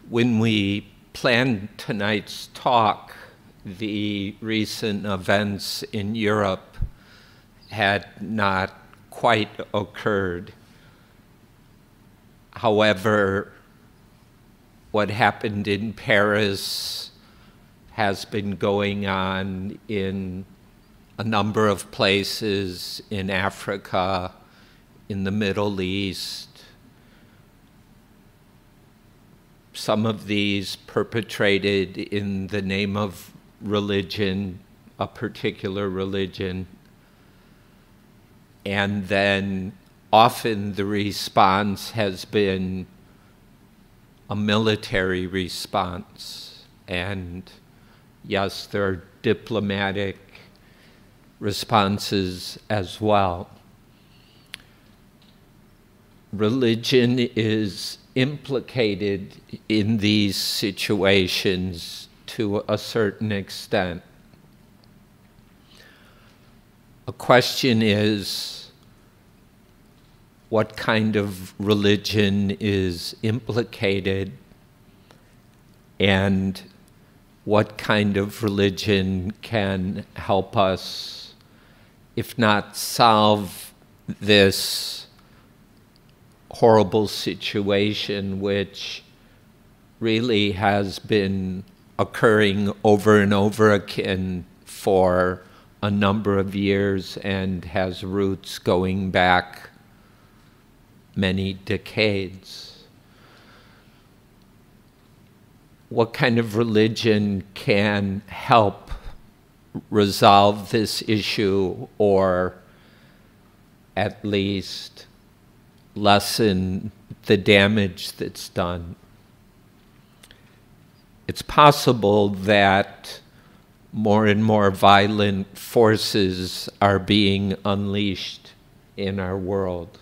When we planned tonight's talk, the recent events in Europe had not quite occurred. However, what happened in Paris has been going on in a number of places in Africa, in the Middle East. Some of these perpetrated in the name of religion, a particular religion, and then often the response has been a military response. And yes, there are diplomatic responses as well. Religion is implicated in these situations to a certain extent. A question is, what kind of religion is implicated, and what kind of religion can help us, if not solve this horrible situation which really has been occurring over and over again for a number of years and has roots going back many decades. What kind of religion can help resolve this issue, or at least lessen the damage that's done? It's possible that more and more violent forces are being unleashed in our world.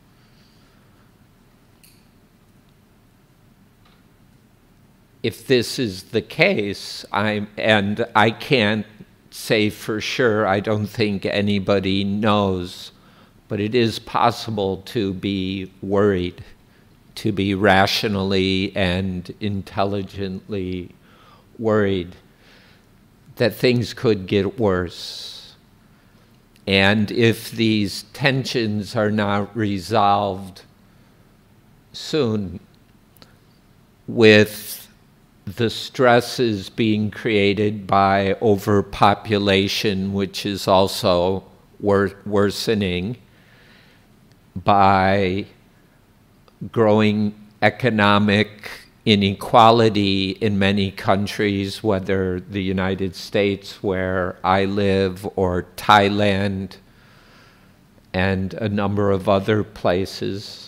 If this is the case, I can't say for sure, I don't think anybody knows, but it is possible to be worried, to be rationally and intelligently worried that things could get worse. And if these tensions are not resolved soon, with the stresses being created by overpopulation, which is also worsening, by growing economic inequality in many countries, whether the United States, where I live, or Thailand, and a number of other places.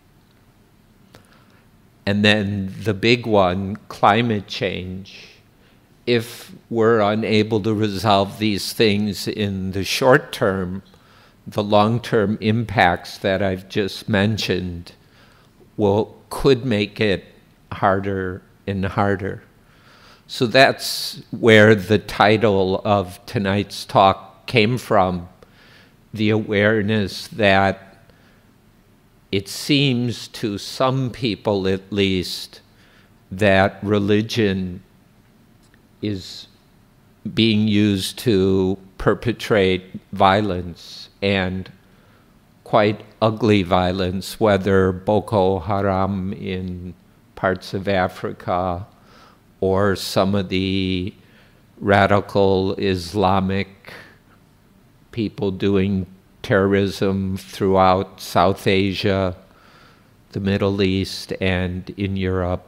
And then the big one, climate change. If we're unable to resolve these things in the short term, the long-term impacts that I've just mentioned could make it harder and harder. So that's where the title of tonight's talk came from, the awareness that it seems to some people at least that religion is being used to perpetrate violence, and quite ugly violence, whether Boko Haram in parts of Africa or some of the radical Islamic people doing terrorism throughout South Asia, the Middle East, and in Europe.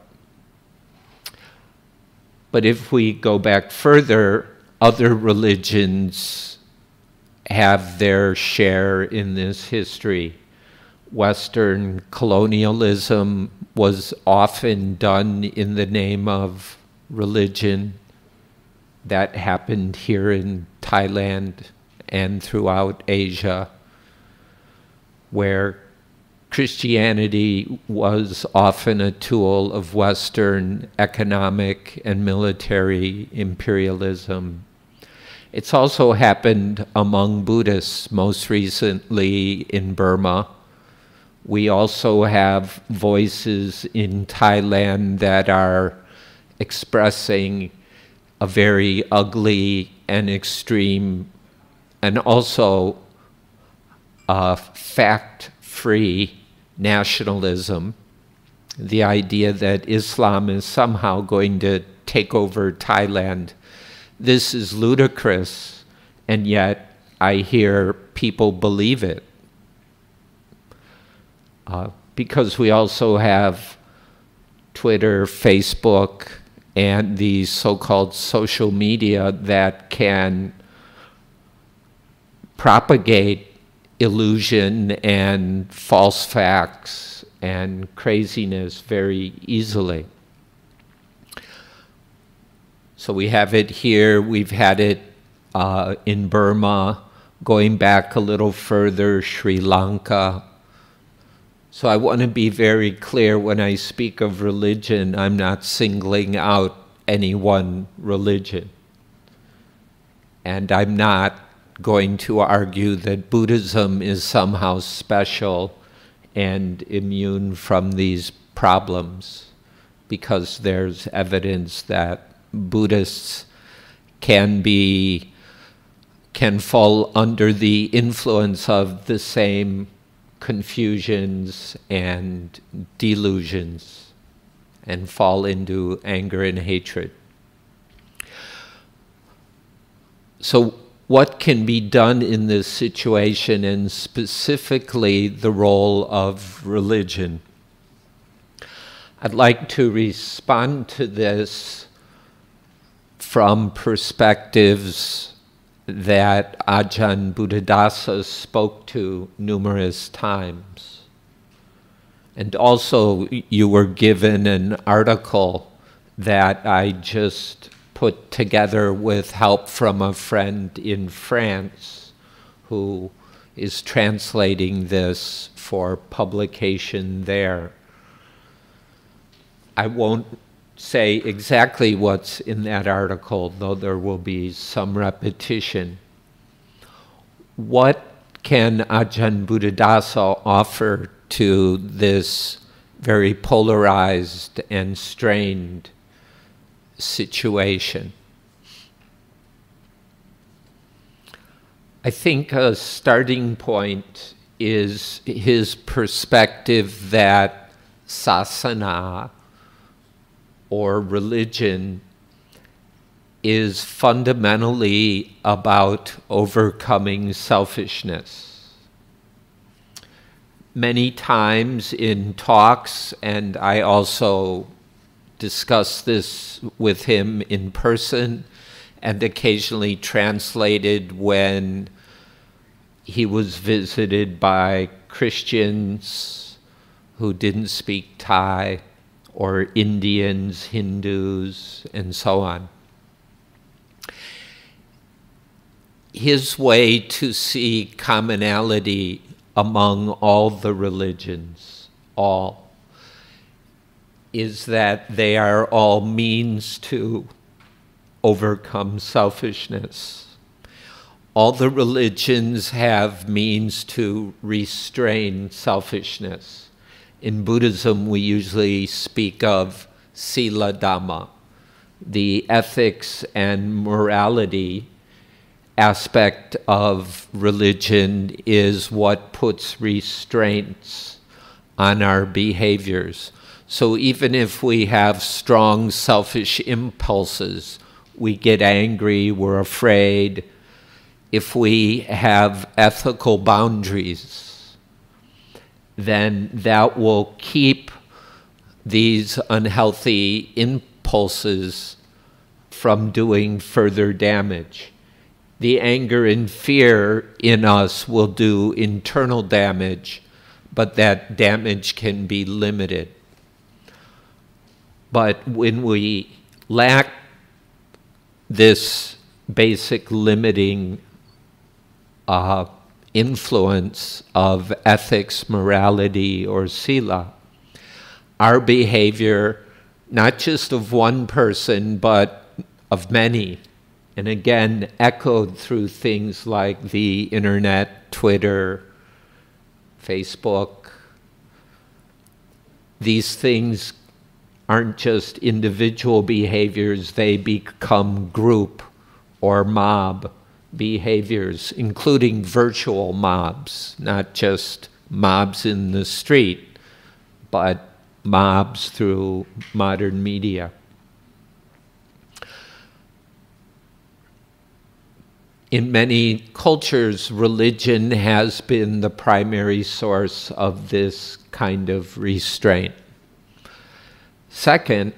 But if we go back further, other religions have their share in this history. Western colonialism was often done in the name of religion. That happened here in Thailand and throughout Asia, where Christianity was often a tool of Western economic and military imperialism. It's also happened among Buddhists, most recently in Burma, We also have voices in Thailand that are expressing a very ugly and extreme and also fact-free nationalism. The idea that Islam is somehow going to take over Thailand. This is ludicrous, and yet I hear people believe it. Because we also have Twitter, Facebook, and these so-called social media that can propagate illusion and false facts and craziness very easily. So we have it here, we've had it in Burma, going back a little further, Sri Lanka. So I want to be very clear when I speak of religion, I'm not singling out any one religion. And I'm not going to argue that Buddhism is somehow special and immune from these problems, because there's evidence that Buddhists can fall under the influence of the same confusions and delusions and fall into anger and hatred. So what can be done in this situation, and specifically the role of religion? I'd like to respond to this from perspectives that Ajahn Buddhadasa spoke to numerous times. And also you were given an article that I just put together with help from a friend in France who is translating this for publication there. I won't say exactly what's in that article, though there will be some repetition. What can Ajahn Buddhadasa offer to this very polarized and strained situation? I think a starting point is his perspective that sasana, or religion, is fundamentally about overcoming selfishness. Many times in talks, and I also discuss this with him in person and occasionally translated when he was visited by Christians who didn't speak Thai, or Indians, Hindus, and so on. His way to see commonality among all the religions, all, is that they are all means to overcome selfishness. All the religions have means to restrain selfishness. In Buddhism, we usually speak of Sila Dhamma, the ethics and morality aspect of religion is what puts restraints on our behaviors. So even if we have strong selfish impulses, we get angry, we're afraid, if we have ethical boundaries, then that will keep these unhealthy impulses from doing further damage. The anger and fear in us will do internal damage, but that damage can be limited. But when we lack this basic limiting influence of ethics, morality, or sila, our behavior, not just of one person, but of many, and again, echoed through things like the internet, Twitter, Facebook, these things aren't just individual behaviors, they become group or mob behaviors, including virtual mobs, not just mobs in the street, but mobs through modern media. In many cultures, religion has been the primary source of this kind of restraint. Second,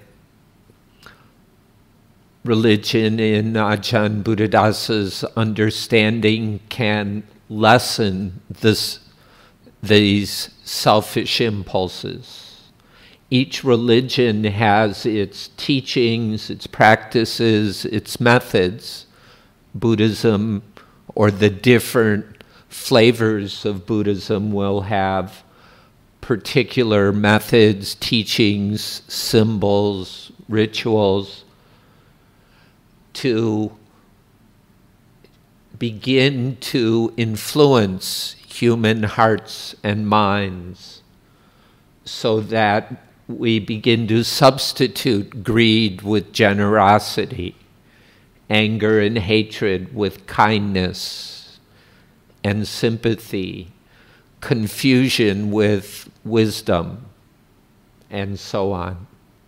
religion in Ajahn Buddhadasa's understanding can lessen these selfish impulses. Each religion has its teachings, its practices, its methods. Buddhism, or the different flavors of Buddhism, will have particular methods, teachings, symbols, rituals to begin to influence human hearts and minds so that we begin to substitute greed with generosity, anger and hatred with kindness and sympathy, confusion with wisdom, and so on.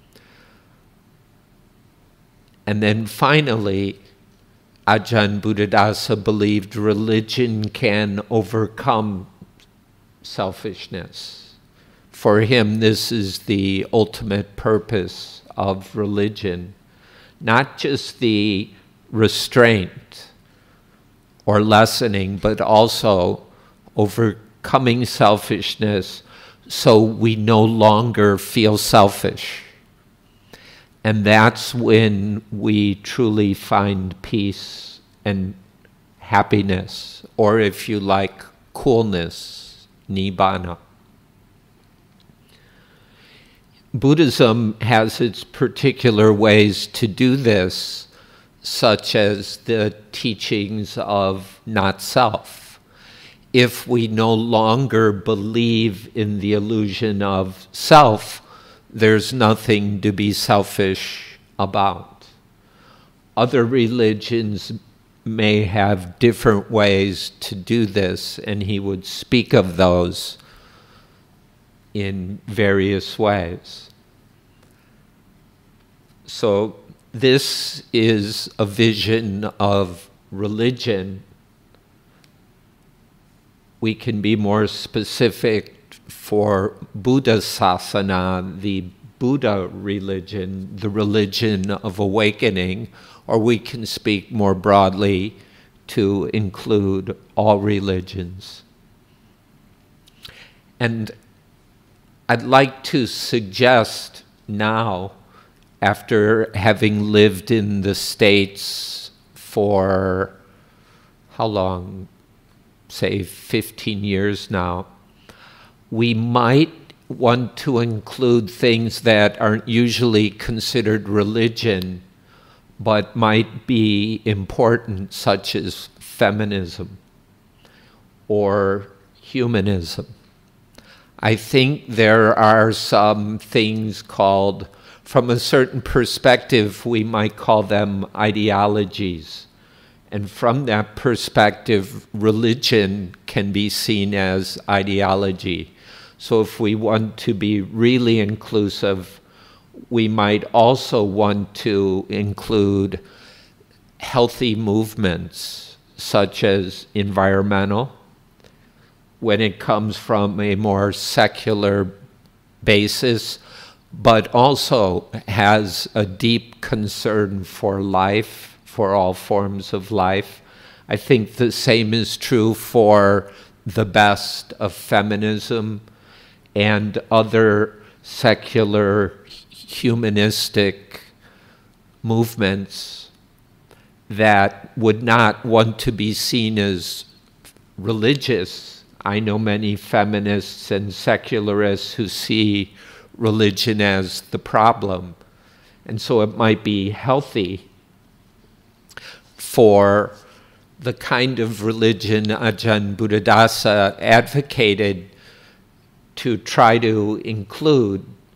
And then finally, Ajahn Buddhadasa believed religion can overcome selfishness. For him, this is the ultimate purpose of religion, not just the restraint or lessening, but also overcoming selfishness so we no longer feel selfish. And that's when we truly find peace and happiness, or if you like, coolness, nibbana. Buddhism has its particular ways to do this, such as the teachings of not self. If we no longer believe in the illusion of self, there's nothing to be selfish about. Other religions may have different ways to do this, and he would speak of those in various ways. So this is a vision of religion. We can be more specific for Buddha Sasana, the Buddha religion, the religion of awakening, or we can speak more broadly to include all religions. And I'd like to suggest now, after having lived in the States for, how long? Say 15 years now, we might want to include things that aren't usually considered religion, but might be important, such as feminism or humanism. I think there are some things called, from a certain perspective, we might call them ideologies. And from that perspective, religion can be seen as ideology. So if we want to be really inclusive, we might also want to include healthy movements, such as environmental, when it comes from a more secular basis, but also has a deep concern for life, for all forms of life. I think the same is true for the best of feminism and other secular humanistic movements that would not want to be seen as religious. I know many feminists and secularists who see religion as the problem. And so it might be healthy for the kind of religion Ajahn Buddhadasa advocated to try to include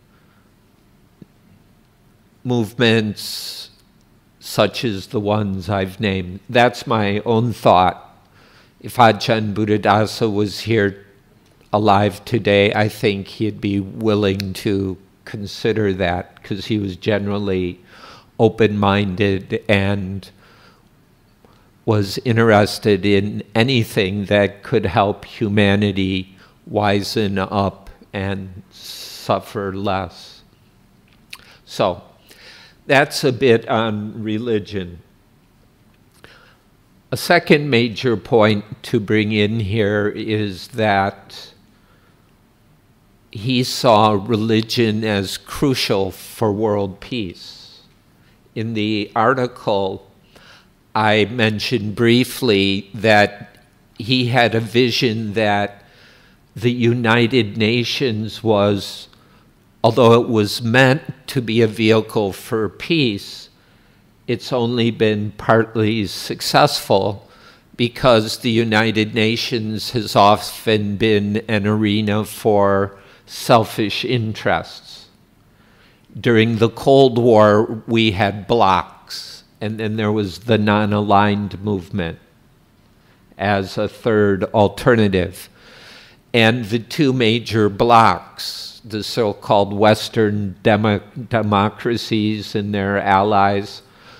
movements such as the ones I've named. That's my own thought. If Ajahn Buddhadasa was here alive today, I think he'd be willing to consider that, because he was generally open-minded and was interested in anything that could help humanity wisen up and suffer less. So that's a bit on religion. A second major point to bring in here is that he saw religion as crucial for world peace. In the article, I mentioned briefly that he had a vision that the United Nations was, although it was meant to be a vehicle for peace, it's only been partly successful because the United Nations has often been an arena for selfish interests. During the Cold War, we had blocs, and then there was the non-aligned movement as a third alternative. And the two major blocs, the so-called Western democracies and their allies,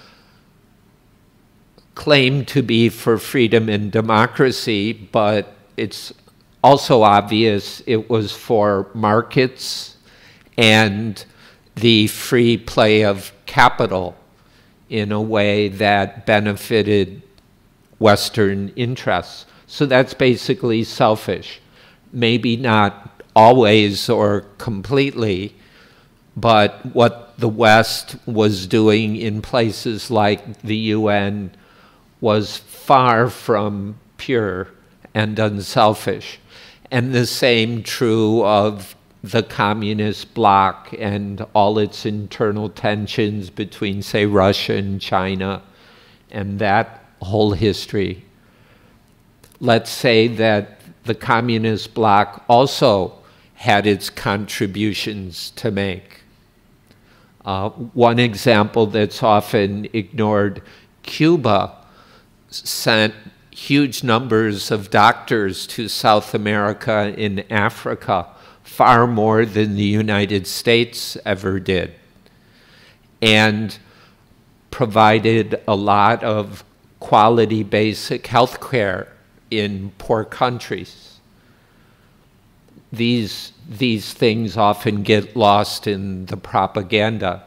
claim to be for freedom and democracy, but it's also obvious it was for markets and the free play of capital in a way that benefited Western interests. So that's basically selfish. Maybe not always or completely, but what the West was doing in places like the UN was far from pure and unselfish. And the same true of the communist bloc and all its internal tensions between, say, Russia and China, and that whole history. Let's say that the communist bloc also had its contributions to make. One example that's often ignored, Cuba sent huge numbers of doctors to South America and Africa, far more than the United States ever did, and provided a lot of quality basic health care in poor countries. These things often get lost in the propaganda.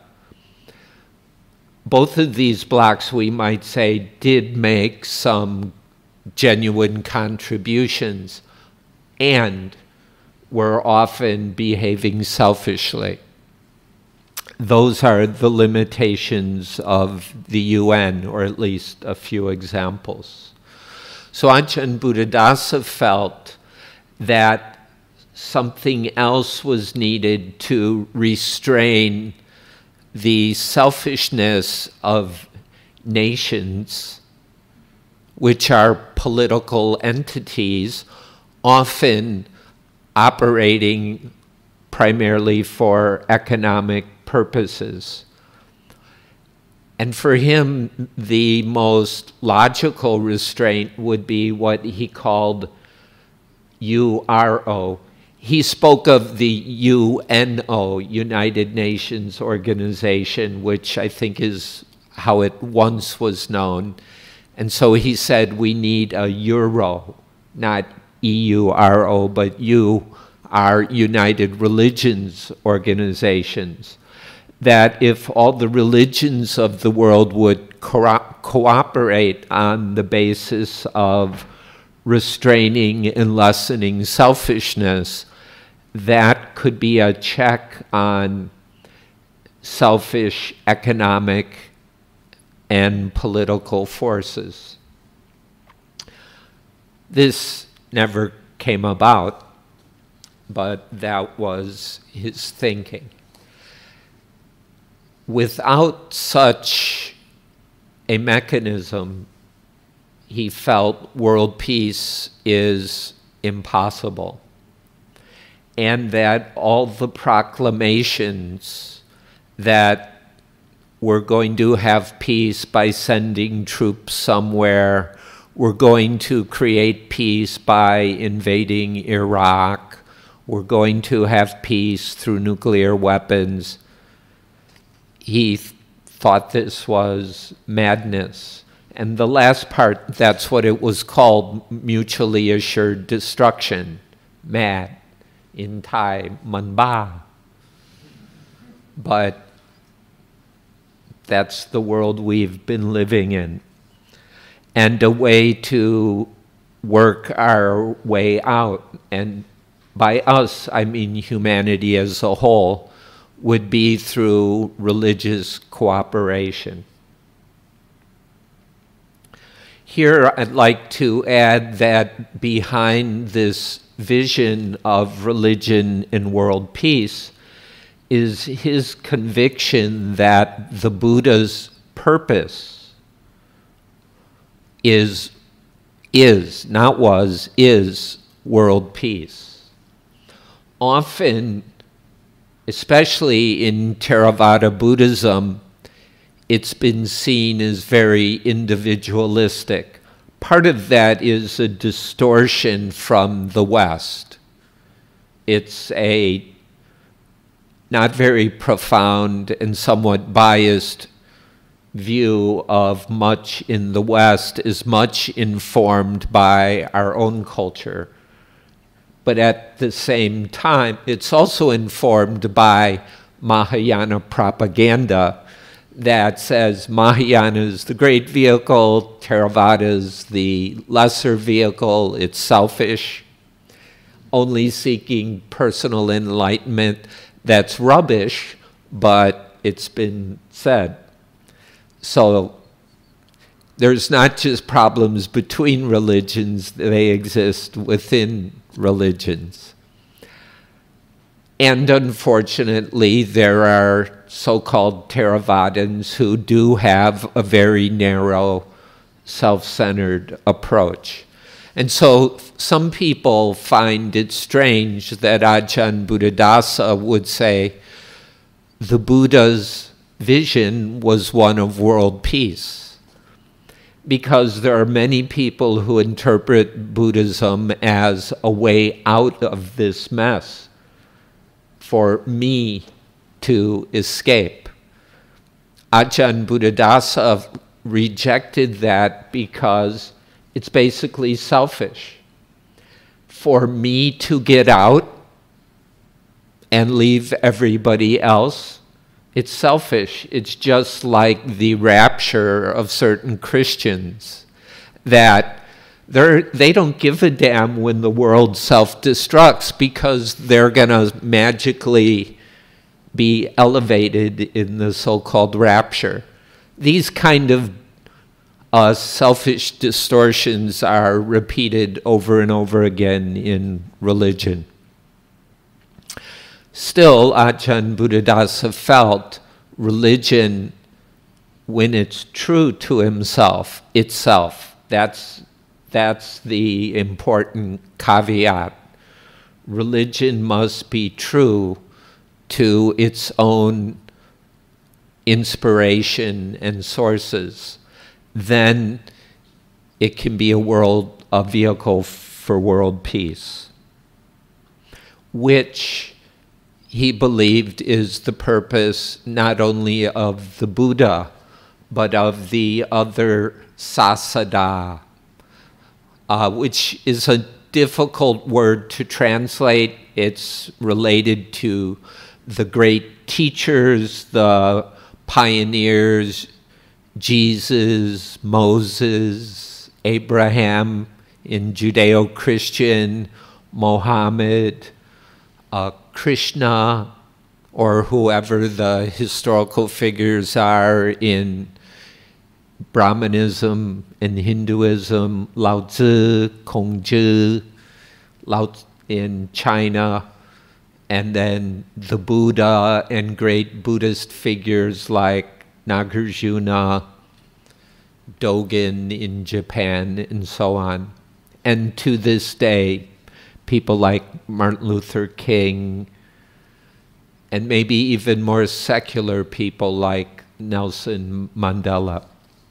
Both of these blocs, we might say, did make some genuine contributions and were often behaving selfishly. Those are the limitations of the UN, or at least a few examples. So Ajahn Buddhadasa felt that something else was needed to restrain the selfishness of nations, which are political entities, often operating primarily for economic purposes. And for him, the most logical restraint would be what he called URO. He spoke of the UNO, United Nations Organization, which I think is how it once was known. And so he said we need a Euro, not EURO, but U are United Religions Organizations. That if all the religions of the world would cooperate on the basis of restraining and lessening selfishness, that could be a check on selfish economic and political forces. This never came about, but that was his thinking. Without such a mechanism, he felt world peace is impossible, and that all the proclamations that we're going to have peace by sending troops somewhere. We're going to create peace by invading Iraq. We're going to have peace through nuclear weapons. He thought this was madness. And the last part, that's what it was called, mutually assured destruction. Mad. In Thai, man ba. But that's the world we've been living in. And a way to work our way out, and by us, I mean humanity as a whole, would be through religious cooperation. Here, I'd like to add that behind this vision of religion and world peace is his conviction that the Buddha's purpose is world peace. Often, especially in Theravada Buddhism, it's been seen as very individualistic. Part of that is a distortion from the West. It's a not very profound and somewhat biased view of much in the West, is much informed by our own culture. But at the same time, it's also informed by Mahayana propaganda that says Mahayana is the great vehicle, Theravada is the lesser vehicle, it's selfish, only seeking personal enlightenment. That's rubbish, but it's been said. So there's not just problems between religions, they exist within religions. And unfortunately, there are so-called Theravadins who do have a very narrow, self-centered approach. And so some people find it strange that Ajahn Buddhadasa would say the Buddha's vision was one of world peace, because there are many people who interpret Buddhism as a way out of this mess, for me to escape. Ajahn Buddhadasa rejected that because it's basically selfish. For me to get out and leave everybody else, it's selfish. It's just like the rapture of certain Christians, that they don't give a damn when the world self-destructs, because they're going to magically be elevated in the so-called rapture. These kind of selfish distortions are repeated over and over again in religion. Still, Ajahn Buddhadasa felt religion, when it's true to itself, that's the important caveat. Religion must be true to its own inspiration and sources. Then it can be a vehicle for world peace, which he believed is the purpose not only of the Buddha, but of the other Sasada, which is a difficult word to translate. It's related to the great teachers, the pioneers, Jesus, Moses, Abraham in Judeo-Christian, Mohammed, Krishna, or whoever the historical figures are in Brahmanism and Hinduism, Lao Tzu, Kongzhi, in China, and then the Buddha and great Buddhist figures like Nagarjuna, Dogen in Japan, and so on. And to this day, people like Martin Luther King, and maybe even more secular people like Nelson Mandela.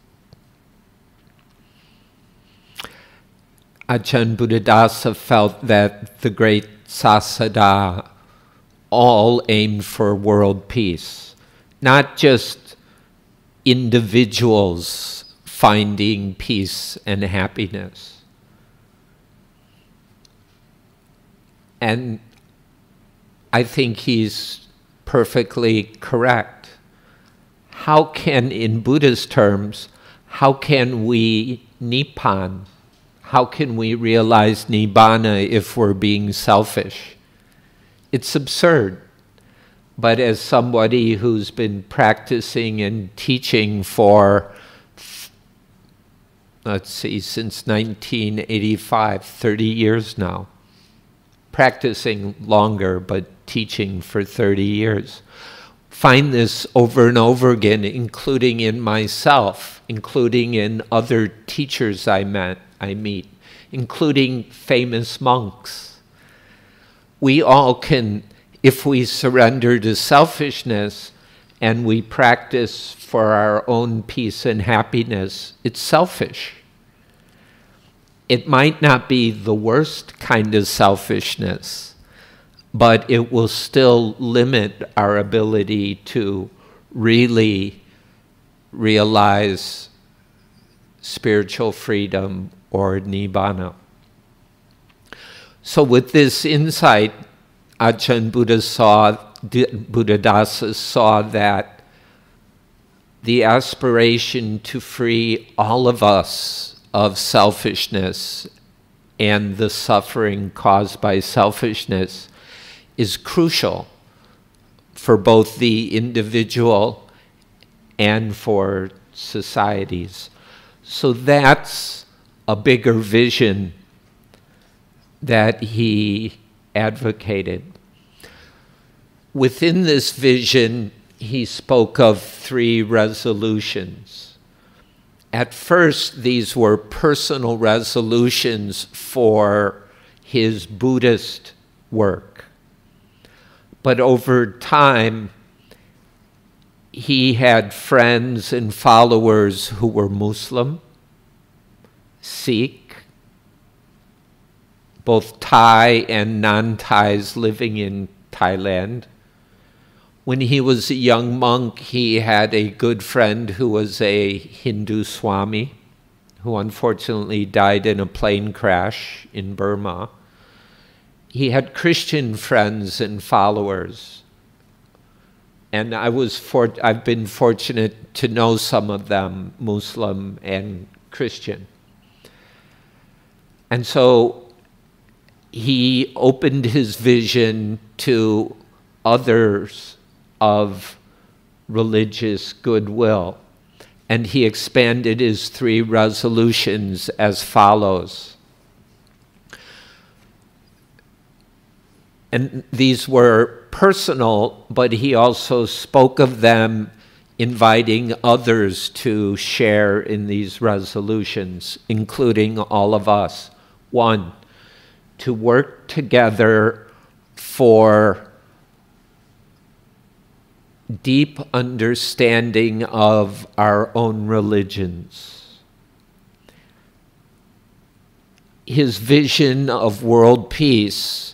Ajahn Buddhadasa felt that the great Sasada all aimed for world peace, not just individuals finding peace and happiness. And I think he's perfectly correct. How can, in Buddhist terms, how can we Nibbana? How can we realize Nibbana if we're being selfish? It's absurd. But as somebody who's been practicing and teaching for, let's see, since 1985, 30 years now, practicing longer, but teaching for 30 years, find this over and over again, including in myself, including in other teachers I meet, including famous monks. We all can, if we surrender to selfishness and we practice for our own peace and happiness, it's selfish. It might not be the worst kind of selfishness, but it will still limit our ability to really realize spiritual freedom or Nibbana. So with this insight, Ajahn Buddhadasa saw that the aspiration to free all of us of selfishness and the suffering caused by selfishness is crucial for both the individual and for societies. So that's a bigger vision that he advocated. Within this vision, he spoke of 3 resolutions. At first, these were personal resolutions for his Buddhist work. But over time, he had friends and followers who were Muslim, Sikh, both Thai and non-Thais living in Thailand. When he was a young monk, he had a good friend who was a Hindu Swami, who unfortunately died in a plane crash in Burma. He had Christian friends and followers. And I've been fortunate to know some of them, Muslim and Christian. And so he opened his vision to others of religious goodwill. And he expanded his 3 resolutions as follows. And these were personal, but he also spoke of them inviting others to share in these resolutions, including all of us. 1, to work together for deep understanding of our own religions. His vision of world peace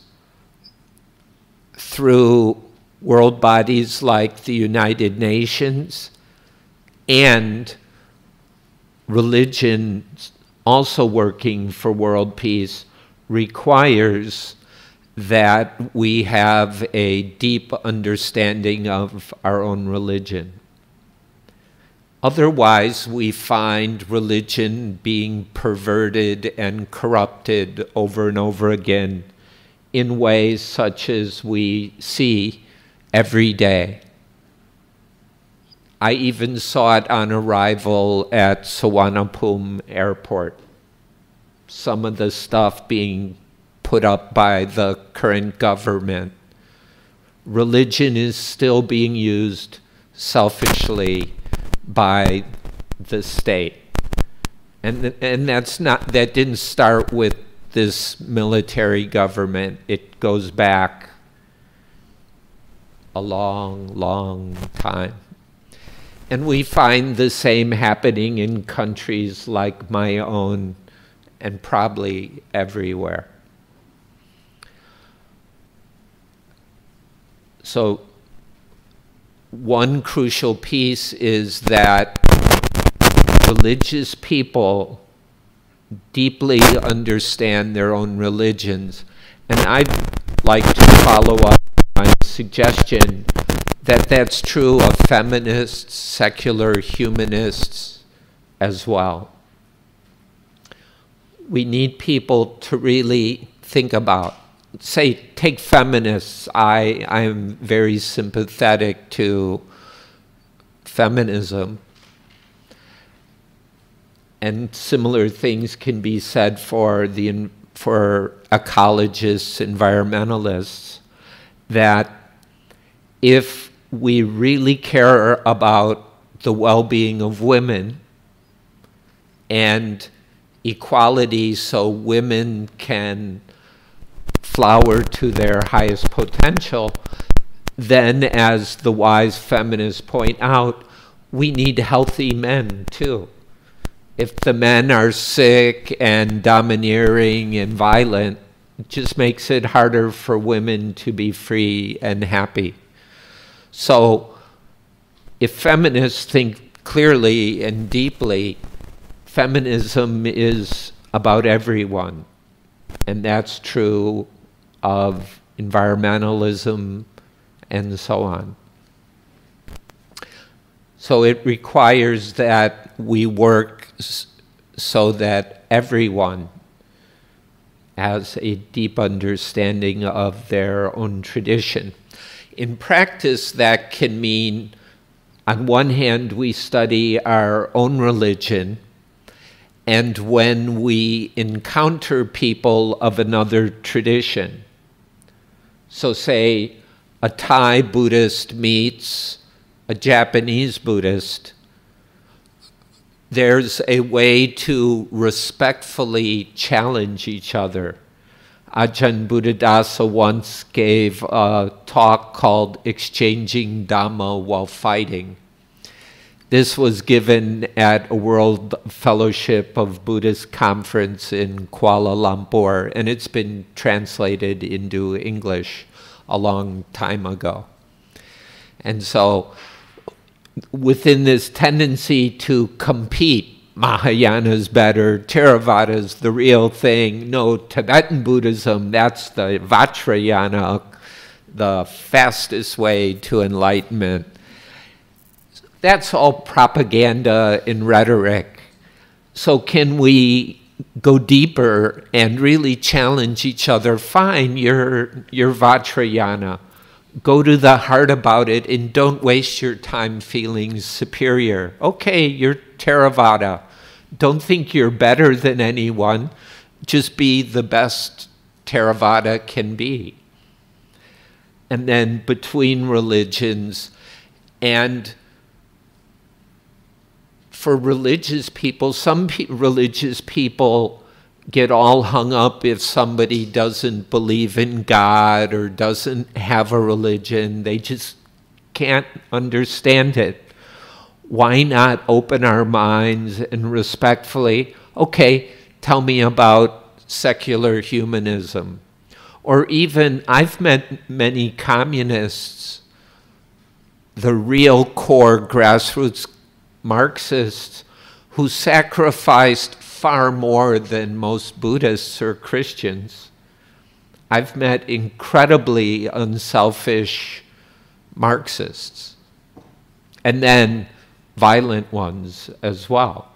through world bodies like the United Nations and religions also working for world peace requires that we have a deep understanding of our own religion. Otherwise, we find religion being perverted and corrupted over and over again in ways such as we see every day. I even saw it on arrival at Suvarnabhumi Airport. Some of the stuff being put up by the current government. Religion is still being used selfishly by the state. And that didn't start with this military government. It goes back a long, long time. And we find the same happening in countries like my own and probably everywhere. So one crucial piece is that religious people deeply understand their own religions. And I'd like to follow up my suggestion that that's true of feminists, secular humanists as well. We need people to really think about, say, take feminists. I'm very sympathetic to feminism. And similar things can be said for ecologists, environmentalists, that if we really care about the well-being of women and equality so women can flower to their highest potential, then, as the wise feminists point out, we need healthy men too. If the men are sick and domineering and violent, it just makes it harder for women to be free and happy. So if feminists think clearly and deeply, feminism is about everyone. And that's true of environmentalism and so on. So it requires that we work so that everyone has a deep understanding of their own tradition. In practice, that can mean, on one hand, we study our own religion, and when we encounter people of another tradition, so say a Thai Buddhist meets a Japanese Buddhist, there's a way to respectfully challenge each other. Ajahn Buddhadasa once gave a talk called Exchanging Dhamma While Fighting. This was given at a World Fellowship of Buddhist conference in Kuala Lumpur, and it's been translated into English a long time ago. And so within this tendency to compete, Mahayana's better, Theravada's the real thing, no, Tibetan Buddhism, that's the Vajrayana, the fastest way to enlightenment. That's all propaganda and rhetoric. So can we go deeper and really challenge each other? Fine, you're Vajrayana. Go to the heart about it and don't waste your time feeling superior. Okay, you're Theravada. Don't think you're better than anyone. Just be the best Theravada can be. And then between religions, and for religious people, some religious people get all hung up if somebody doesn't believe in God or doesn't have a religion. They just can't understand it. Why not open our minds and respectfully, okay, tell me about secular humanism. Or even, I've met many communists, the real core grassroots Marxists, who sacrificed far more than most Buddhists or Christians. I've met incredibly unselfish Marxists, and then violent ones as well.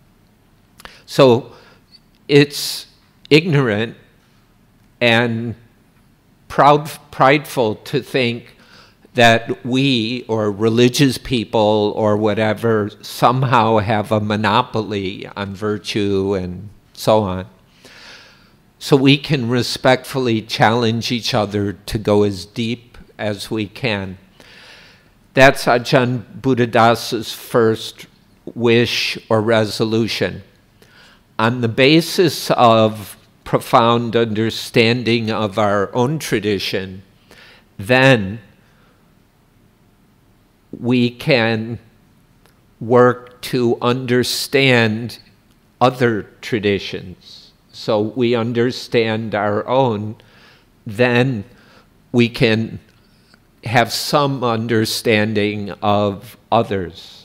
So it's ignorant and prideful to think that we, or religious people, or whatever, somehow have a monopoly on virtue and so on. So we can respectfully challenge each other to go as deep as we can. That's Ajahn Buddhadasa's first wish or resolution. On the basis of profound understanding of our own tradition, then we can work to understand other traditions. So we understand our own, then we can have some understanding of others.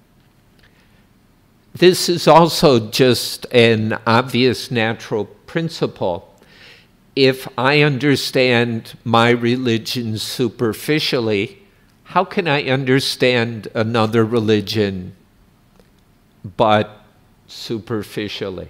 This is also just an obvious natural principle. If I understand my religion superficially, how can I understand another religion but superficially?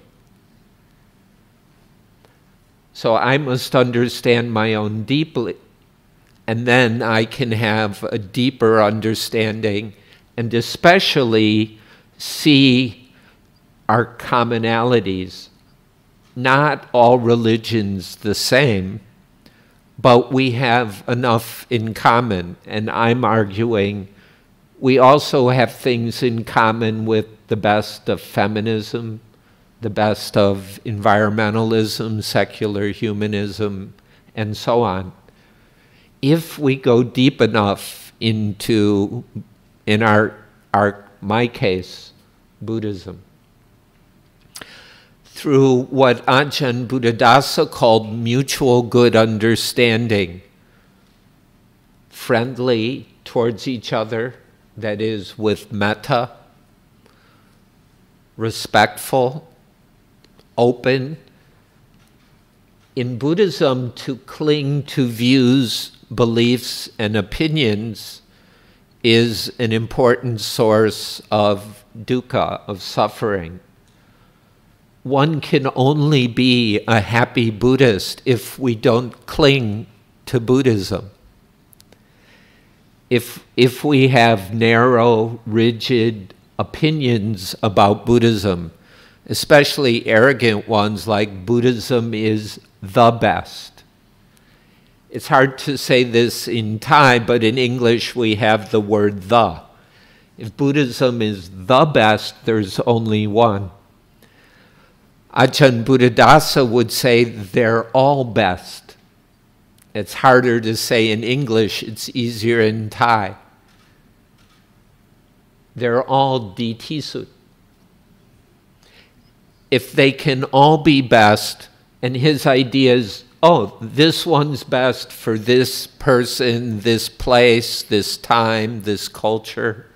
So I must understand my own deeply, and then I can have a deeper understanding and especially see our commonalities. Not all religions the same, but we have enough in common. And I'm arguing we also have things in common with the best of feminism, the best of environmentalism, secular humanism, and so on. If we go deep enough into, in my case, Buddhism, through what Ajahn Buddhadasa called mutual good understanding, friendly towards each other, that is, with metta, respectful, open. In Buddhism, to cling to views, beliefs, and opinions is an important source of dukkha, of suffering. One can only be a happy Buddhist if we don't cling to Buddhism. If we have narrow, rigid opinions about Buddhism, especially arrogant ones like Buddhism is the best. It's hard to say this in Thai, but in English we have the word the. If Buddhism is the best, there's only one. Ajahn Buddhadasa would say they're all best. It's harder to say in English, it's easier in Thai. They're all Ditisut. If they can all be best, and his idea is, oh, this one's best for this person, this place, this time, this culture,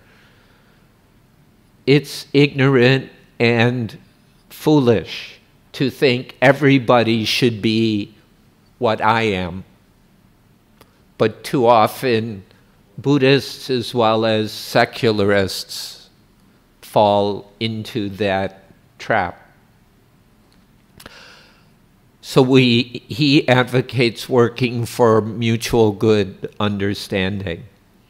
it's ignorant and foolish to think everybody should be what I am. But too often, Buddhists as well as secularists fall into that trap. So he advocates working for mutual good understanding.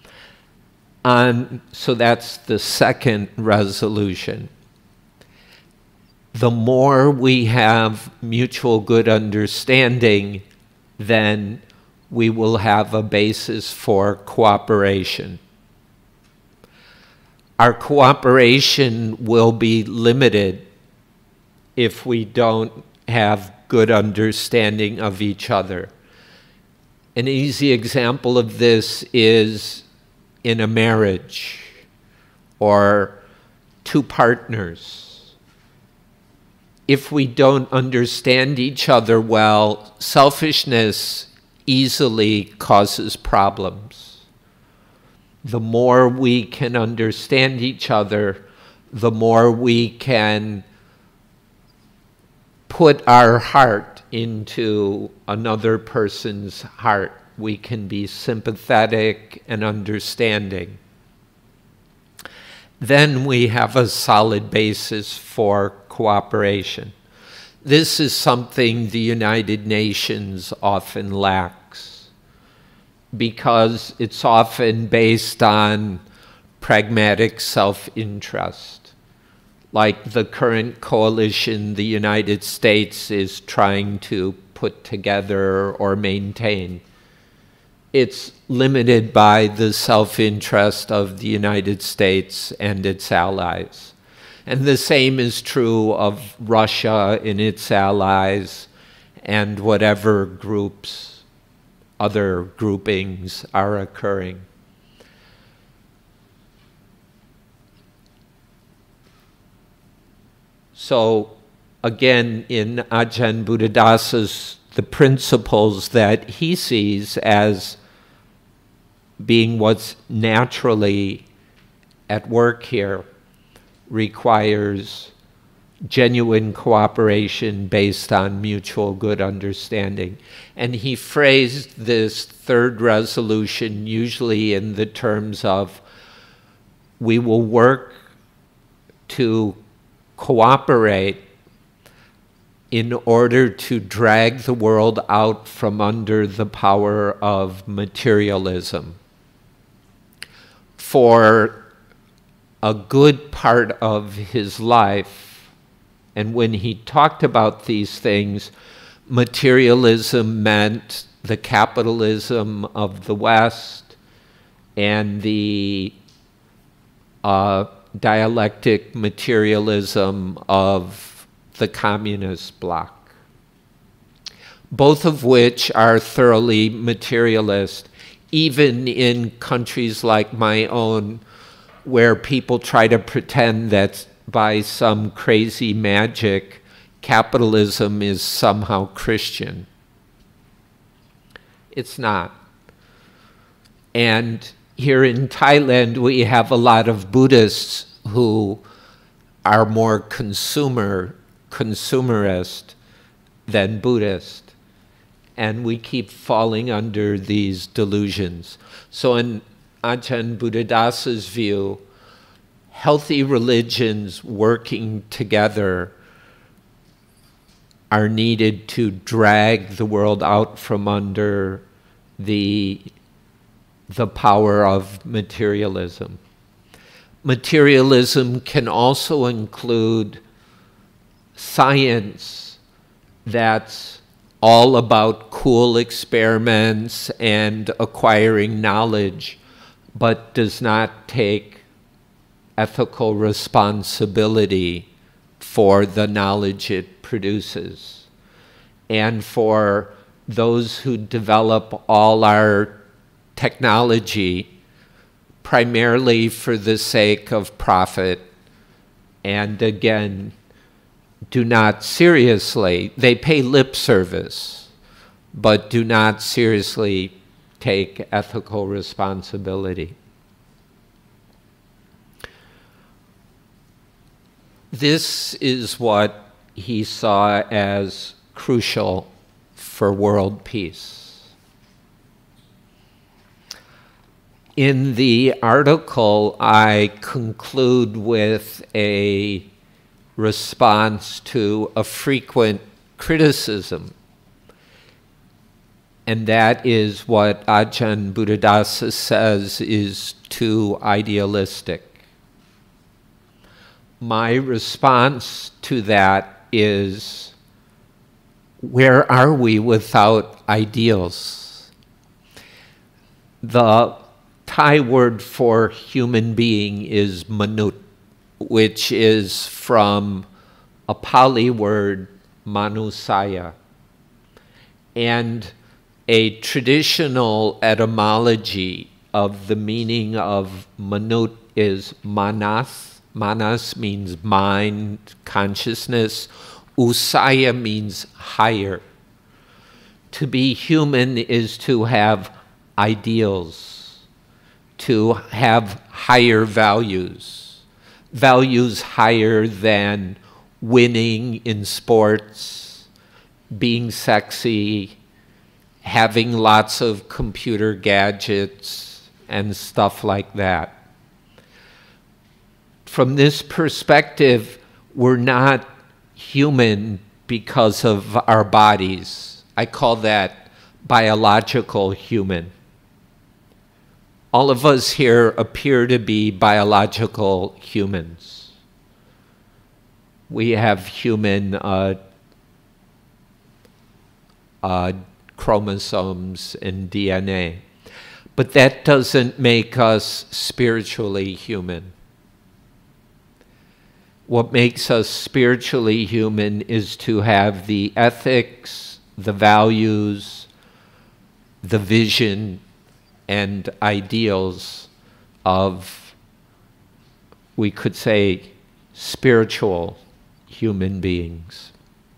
So that's the second resolution. The more we have mutual good understanding, then we will have a basis for cooperation. Our cooperation will be limited if we don't have good understanding of each other. An easy example of this is in a marriage or two partners. If we don't understand each other well, selfishness easily causes problems. The more we can understand each other, the more we can put our heart into another person's heart. We can be sympathetic and understanding. Then we have a solid basis for cooperation. This is something the United Nations often lacks because it's often based on pragmatic self-interest. Like the current coalition the United States is trying to put together or maintain. It's limited by the self-interest of the United States and its allies. And the same is true of Russia and its allies and whatever groups, other groupings are occurring. So again, in Ajahn Buddhadasa's, the principles that he sees as being what's naturally at work here requires genuine cooperation based on mutual good understanding. And he phrased this third resolution usually in the terms of, we will work to cooperate in order to drag the world out from under the power of materialism. For a good part of his life, and when he talked about these things, materialism meant the capitalism of the West and the dialectic materialism of the communist bloc, both of which are thoroughly materialist, even in countries like my own, where people try to pretend that by some crazy magic, capitalism is somehow Christian. It's not. And here in Thailand, we have a lot of Buddhists who are more consumerist than Buddhist. And we keep falling under these delusions. So in Ajahn Buddhadasa's view, healthy religions working together are needed to drag the world out from under the power of materialism. Materialism can also include science that's all about cool experiments and acquiring knowledge, but does not take ethical responsibility for the knowledge it produces. And for those who develop all our technology primarily for the sake of profit, and again, do not seriously, they pay lip service, but do not seriously take ethical responsibility. This is what he saw as crucial for world peace. In the article, I conclude with a response to a frequent criticism, and that is what Ajahn Buddhadasa says is too idealistic. My response to that is, where are we without ideals? The Thai word for human being is manut, which is from a Pali word, manusaya. And a traditional etymology of the meaning of manut is manas. Manas means mind, consciousness. Usaya means higher. To be human is to have ideals, to have higher values, values higher than winning in sports, being sexy, having lots of computer gadgets, and stuff like that. From this perspective, we're not human because of our bodies. I call that biological human. All of us here appear to be biological humans. We have human chromosomes and DNA. But that doesn't make us spiritually human. What makes us spiritually human is to have the ethics, the values, the vision, and ideals of, we could say, spiritual human beings.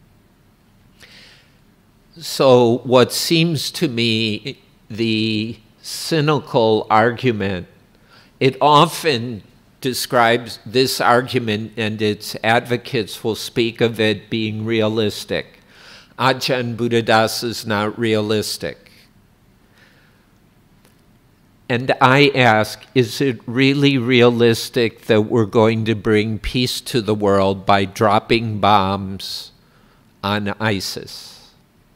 So what seems to me the cynical argument, it often describes this argument, and its advocates will speak of it being realistic. Ajahn Buddhadasa is not realistic. And I ask, is it really realistic that we're going to bring peace to the world by dropping bombs on ISIS?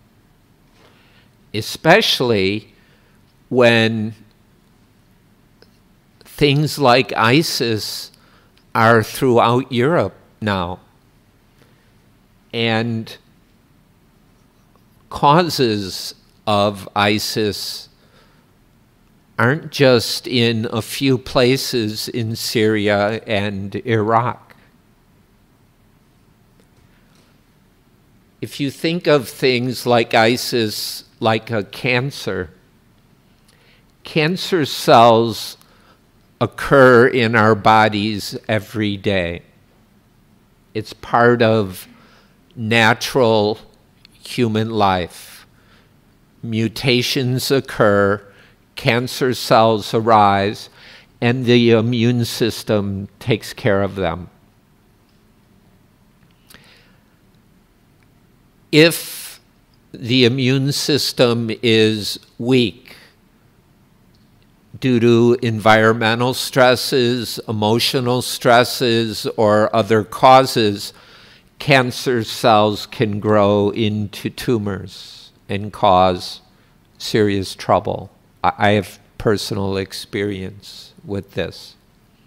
Especially when things like ISIS are throughout Europe now. And causes of ISIS aren't just in a few places in Syria and Iraq. If you think of things like ISIS like a cancer, cancer cells occur in our bodies every day. It's part of natural human life. Mutations occur, cancer cells arise, and the immune system takes care of them. If the immune system is weak due to environmental stresses, emotional stresses, or other causes, cancer cells can grow into tumors and cause serious trouble. I have personal experience with this.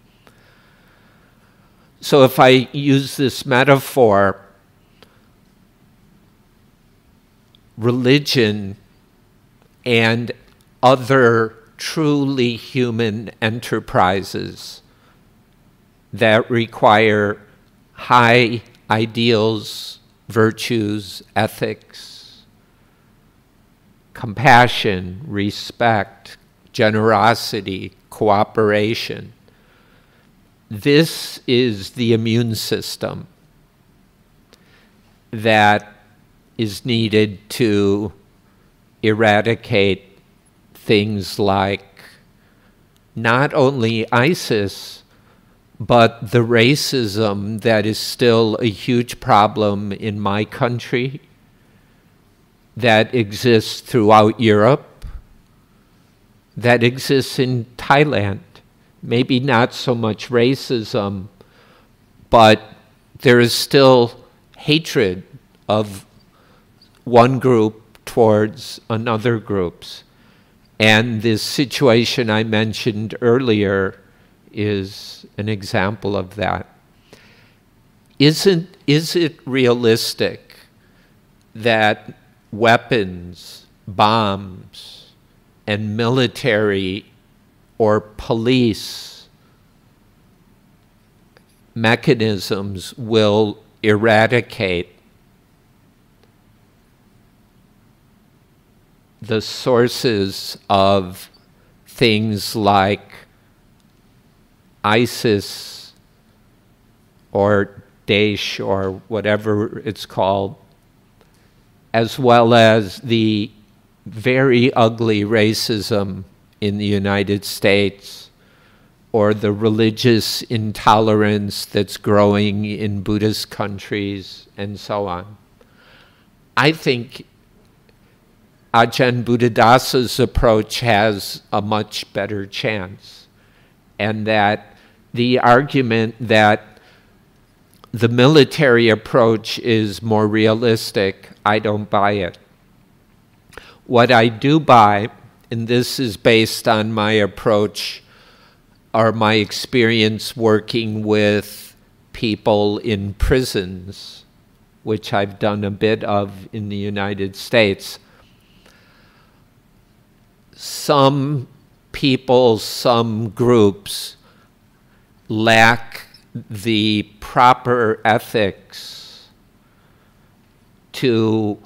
So if I use this metaphor, religion and other truly human enterprises that require high ideals, virtues, ethics, compassion, respect, generosity, cooperation. This is the immune system that is needed to eradicate things like not only ISIS, but the racism that is still a huge problem in my country, that exists throughout Europe, that exists in Thailand. Maybe not so much racism, but there is still hatred of one group towards another groups. And this situation I mentioned earlier is an example of that. Is it realistic that weapons, bombs, and military or police mechanisms will eradicate the sources of things like ISIS or Daesh or whatever it's called, as well as the very ugly racism in the United States, or the religious intolerance that's growing in Buddhist countries, and so on? I think Ajahn Buddhadasa's approach has a much better chance, and that the argument that the military approach is more realistic, I don't buy it. What I do buy, and this is based on my approach or my experience working with people in prisons, which I've done a bit of in the United States. Some people, some groups lack the proper ethics to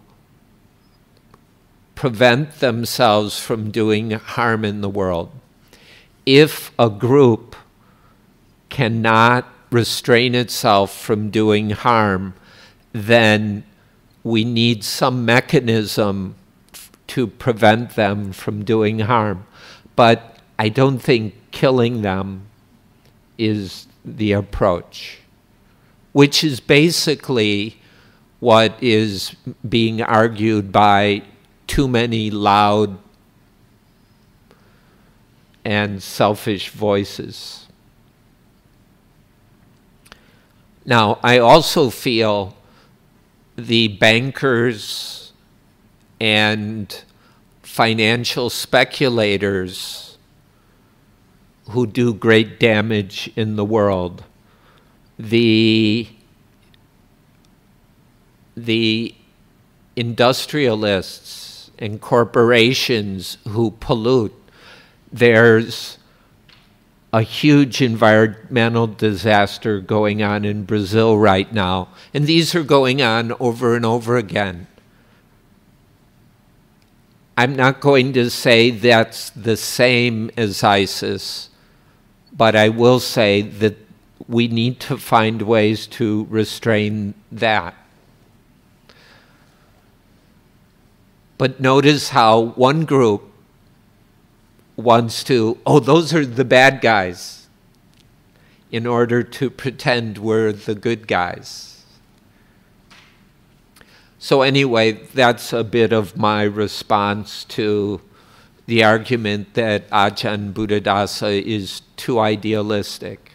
prevent themselves from doing harm in the world. If a group cannot restrain itself from doing harm, then we need some mechanism to prevent them from doing harm. But I don't think killing them is the approach, which is basically what is being argued by too many loud and selfish voices. Now, I also feel the bankers and financial speculators who do great damage in the world, the industrialists and corporations who pollute. There's a huge environmental disaster going on in Brazil right now, and these are going on over and over again. I'm not going to say that's the same as ISIS, but I will say that we need to find ways to restrain that. But notice how one group wants to, oh, those are the bad guys, in order to pretend we're the good guys. So anyway, that's a bit of my response to the argument that Ajahn Buddhadasa is too idealistic.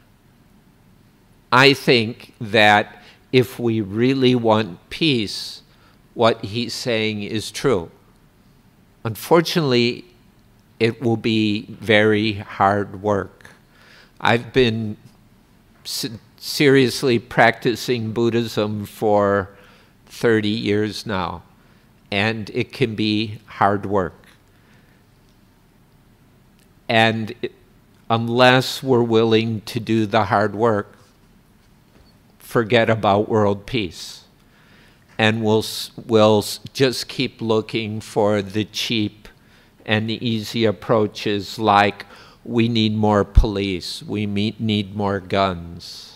I think that if we really want peace, what he's saying is true. Unfortunately, it will be very hard work. I've been seriously practicing Buddhism for 30 years now, and it can be hard work. And unless we're willing to do the hard work, forget about world peace. And we'll just keep looking for the cheap and easy approaches, like we need more police, we need more guns.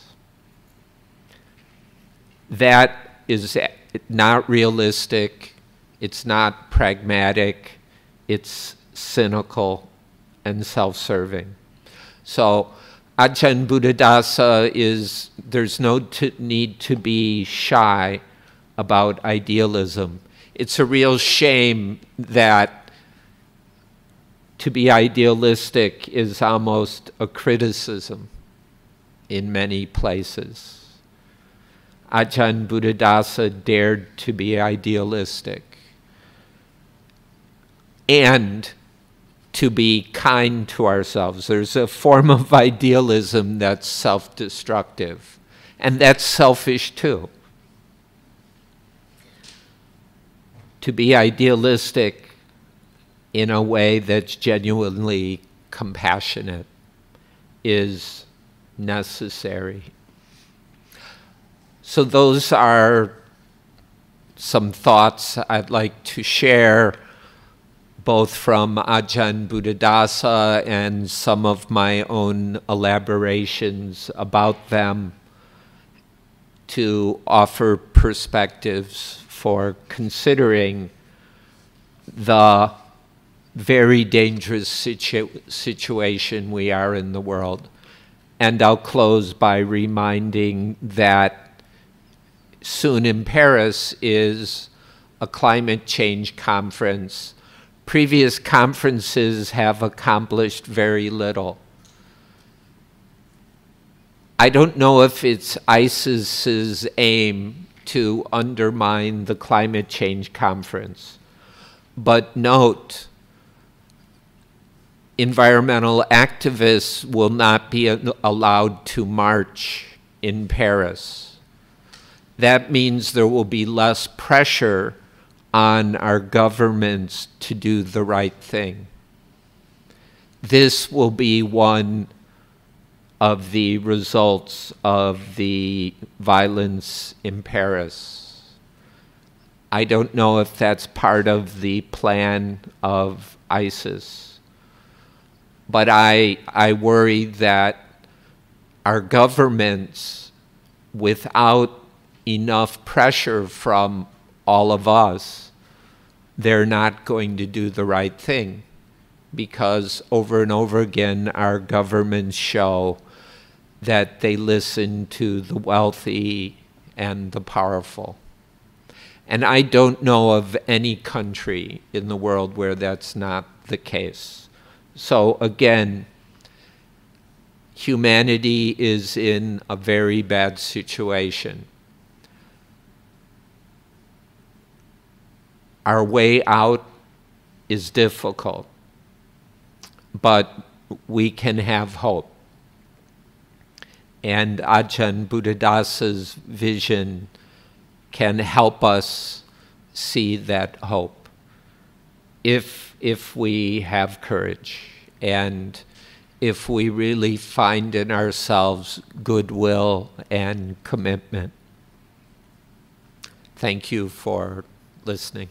That is not realistic, it's not pragmatic, it's cynical and self-serving. So Ajahn Buddhadasa is, there's no need to be shy about idealism. It's a real shame that to be idealistic is almost a criticism in many places. Ajahn Buddhadasa dared to be idealistic and to be kind to ourselves. There's a form of idealism that's self-destructive, and that's selfish too. To be idealistic in a way that's genuinely compassionate is necessary. So those are some thoughts I'd like to share, both from Ajahn Buddhadasa and some of my own elaborations about them, to offer perspectives for considering the very dangerous situation we are in the world. And I'll close by reminding that soon in Paris is a climate change conference. Previous conferences have accomplished very little. I don't know if it's ISIS's aim to undermine the climate change conference, but note, environmental activists will not be allowed to march in Paris. That means there will be less pressure on our governments to do the right thing. This will be one of the results of the violence in Paris. I don't know if that's part of the plan of ISIS. But I worry that our governments, without enough pressure from all of us, they're not going to do the right thing, because over and over again our governments show that they listen to the wealthy and the powerful. And I don't know of any country in the world where that's not the case. So again, humanity is in a very bad situation. Our way out is difficult, but we can have hope. And Ajahn Buddhadasa's vision can help us see that hope if we have courage and if we really find in ourselves goodwill and commitment. Thank you for listening.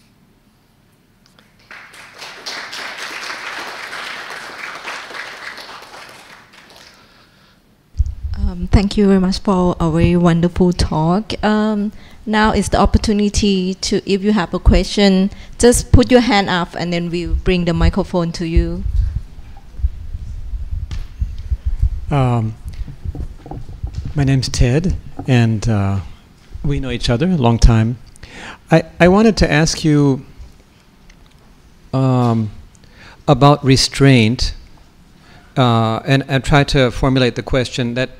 Thank you very much for a very wonderful talk. Now is the opportunity to, if you have a question, just put your hand up and then we'll bring the microphone to you. My name's Ted, and we know each other a long time. I wanted to ask you about restraint, and try to formulate the question that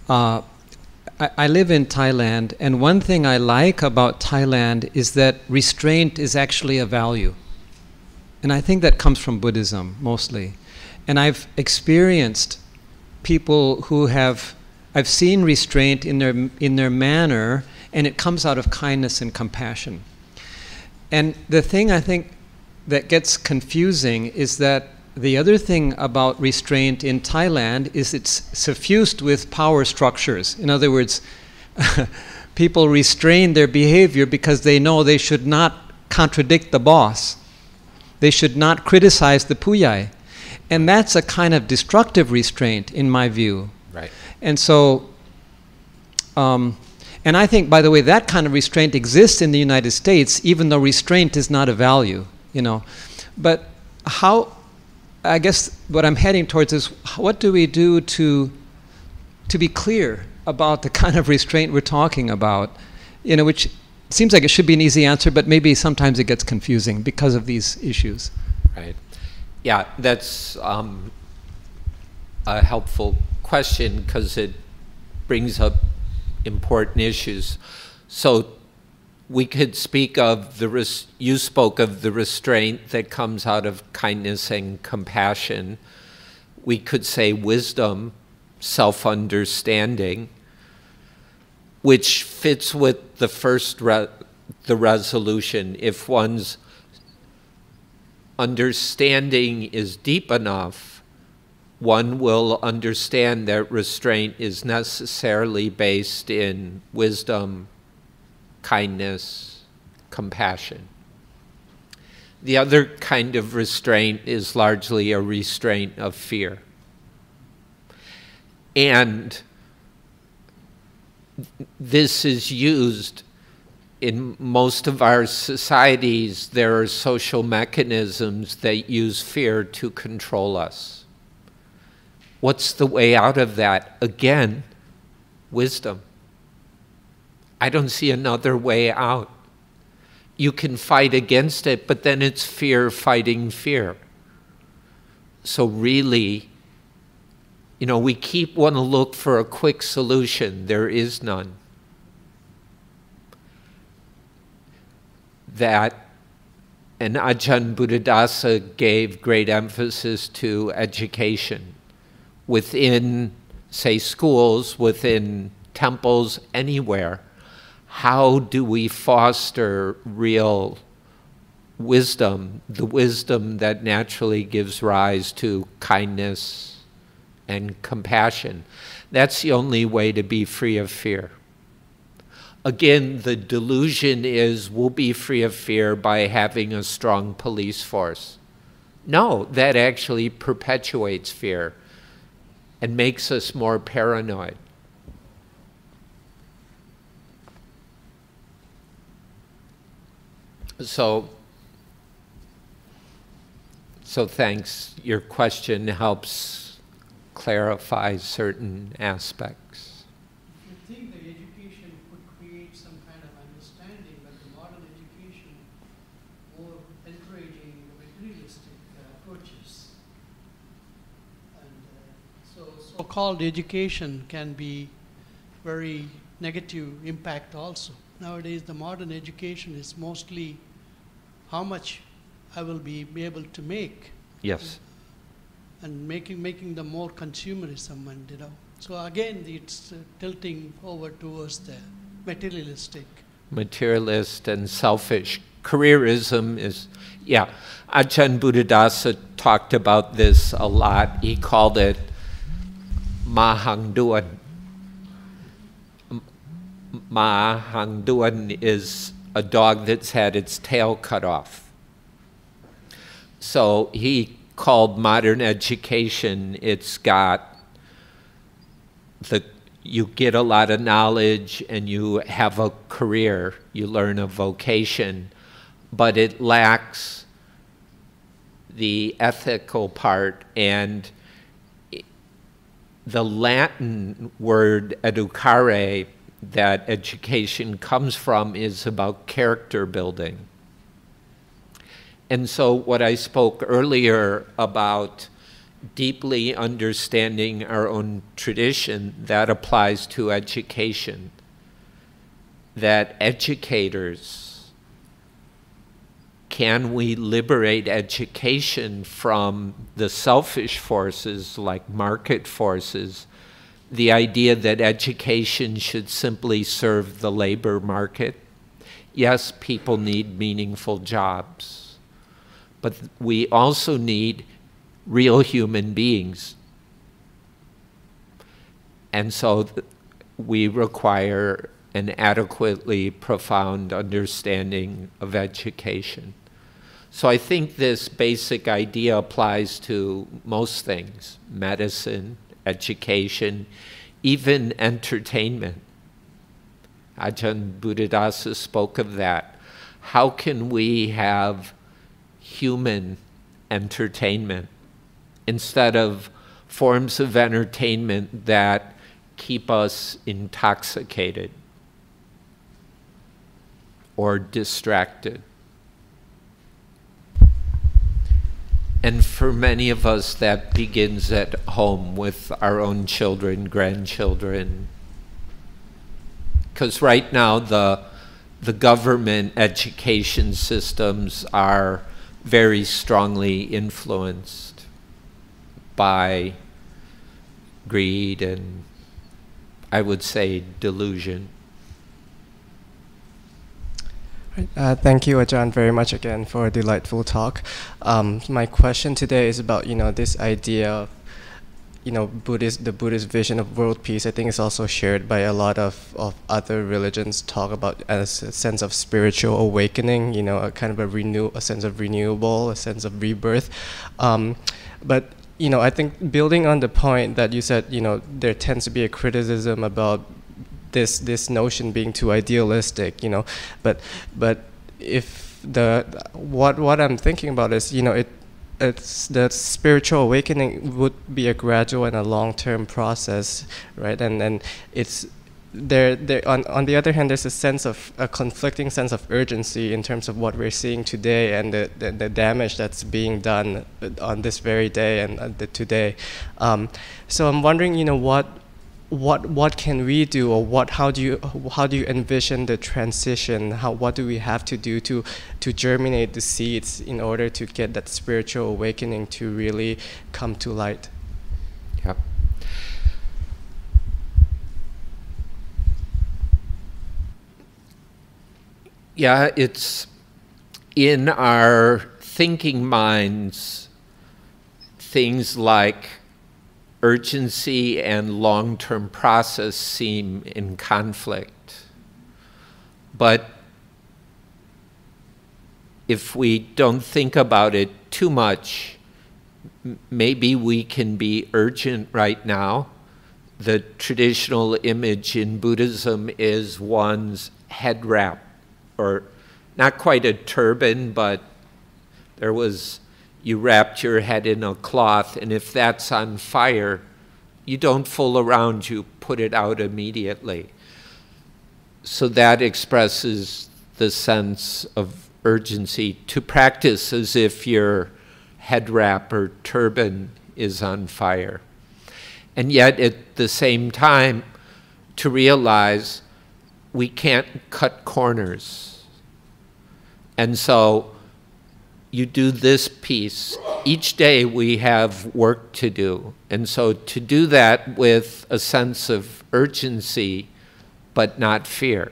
I live in Thailand, and one thing I like about Thailand is that restraint is actually a value. And I think that comes from Buddhism, mostly. And I've experienced people who I've seen restraint in their manner, and it comes out of kindness and compassion. And the thing I think that gets confusing is that the other thing about restraint in Thailand is it's suffused with power structures. In other words, people restrain their behavior because they know they should not contradict the boss. They should not criticize the puyai. And that's a kind of destructive restraint, in my view. Right. And so, and I think, by the way, that kind of restraint exists in the United States, even though restraint is not a value, you know. But I guess what I'm heading towards is, what do we do to be clear about the kind of restraint we're talking about, you know, which seems like it should be an easy answer, but maybe sometimes it gets confusing because of these issues. Right. Yeah, that's a helpful question because it brings up important issues. So we could speak of you spoke of the restraint that comes out of kindness and compassion. We could say wisdom, self-understanding, which fits with the first the resolution. If one's understanding is deep enough, one will understand that restraint is necessarily based in wisdom, kindness, compassion. The other kind of restraint is largely a restraint of fear. And this is used in most of our societies. There are social mechanisms that use fear to control us. What's the way out of that? Again, wisdom. I don't see another way out. You can fight against it, but then it's fear fighting fear. So really, you know, we want to look for a quick solution. There is none. And Ajahn Buddhadasa gave great emphasis to education within, say, schools, within temples, anywhere. How do we foster real wisdom, the wisdom that naturally gives rise to kindness and compassion? That's the only way to be free of fear. Again, the delusion is we'll be free of fear by having a strong police force. No, that actually perpetuates fear and makes us more paranoid. So thanks. Your question helps clarify certain aspects. I think the education could create some kind of understanding, but the modern education more encouraging materialistic approaches. And so-called education can be very negative impact also. Nowadays, the modern education is mostly how much I will be able to make. Yes. And making them more consumerism, and so again it's tilting over towards the materialistic. Materialist and selfish. Careerism is, yeah. Ajahn Buddhadasa talked about this a lot. He called it Mahangduan. Mahangduan is a dog that's had its tail cut off. So he called modern education, it's got you get a lot of knowledge and you have a career, you learn a vocation, but it lacks the ethical part. And the Latin word educare that education comes from is about character building. And so what I spoke earlier about deeply understanding our own tradition, that applies to education. That educators, can we liberate education from the selfish forces like market forces, the idea that education should simply serve the labor market? Yes, people need meaningful jobs. But we also need real human beings. And so we require an adequately profound understanding of education. So I think this basic idea applies to most things: medicine, education, even entertainment. Ajahn Buddhadasa spoke of that. How can we have human entertainment instead of forms of entertainment that keep us intoxicated or distracted? And for many of us, that begins at home with our own children, grandchildren. Because right now, the government education systems are very strongly influenced by greed and, I would say, delusion. Thank you, Ajahn, very much again for a delightful talk. My question today is about this idea of the Buddhist vision of world peace. I think it's also shared by a lot of other religions. Talk about as a sense of spiritual awakening, a kind of a sense of renewable, a sense of rebirth. But I think building on the point that you said, there tends to be a criticism about this notion being too idealistic, but if what I'm thinking about is, it's the spiritual awakening would be a gradual and a long-term process, right? And it's there on the other hand, there's a conflicting sense of urgency in terms of what we're seeing today and the damage that's being done on this very day and today. So I'm wondering, what can we do, or how do you envision the transition? What do we have to do to germinate the seeds in order to get that spiritual awakening to really come to light? Yeah. Yeah, it's in our thinking minds, things like urgency and long-term process seem in conflict. But if we don't think about it too much, maybe we can be urgent right now. The traditional image in Buddhism is one's head wrap, or not quite a turban, but you wrapped your head in a cloth, and if that's on fire, you don't fool around, you put it out immediately. So that expresses the sense of urgency, to practice as if your head wrap or turban is on fire. And yet at the same time, to realize we can't cut corners. And so you do this piece. Each day we have work to do. And so to do that with a sense of urgency, but not fear.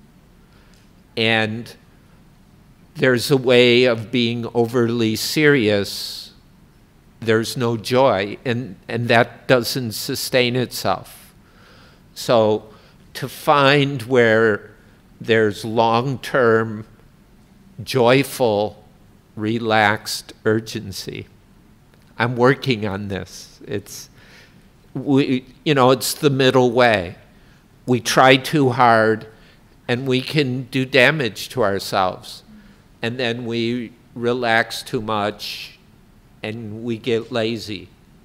And there's a way of being overly serious. There's no joy, and that doesn't sustain itself. So to find where there's long-term, joyful, relaxed urgency. I'm working on this. It's the middle way. We try too hard, and we can do damage to ourselves. And then we relax too much, and we get lazy.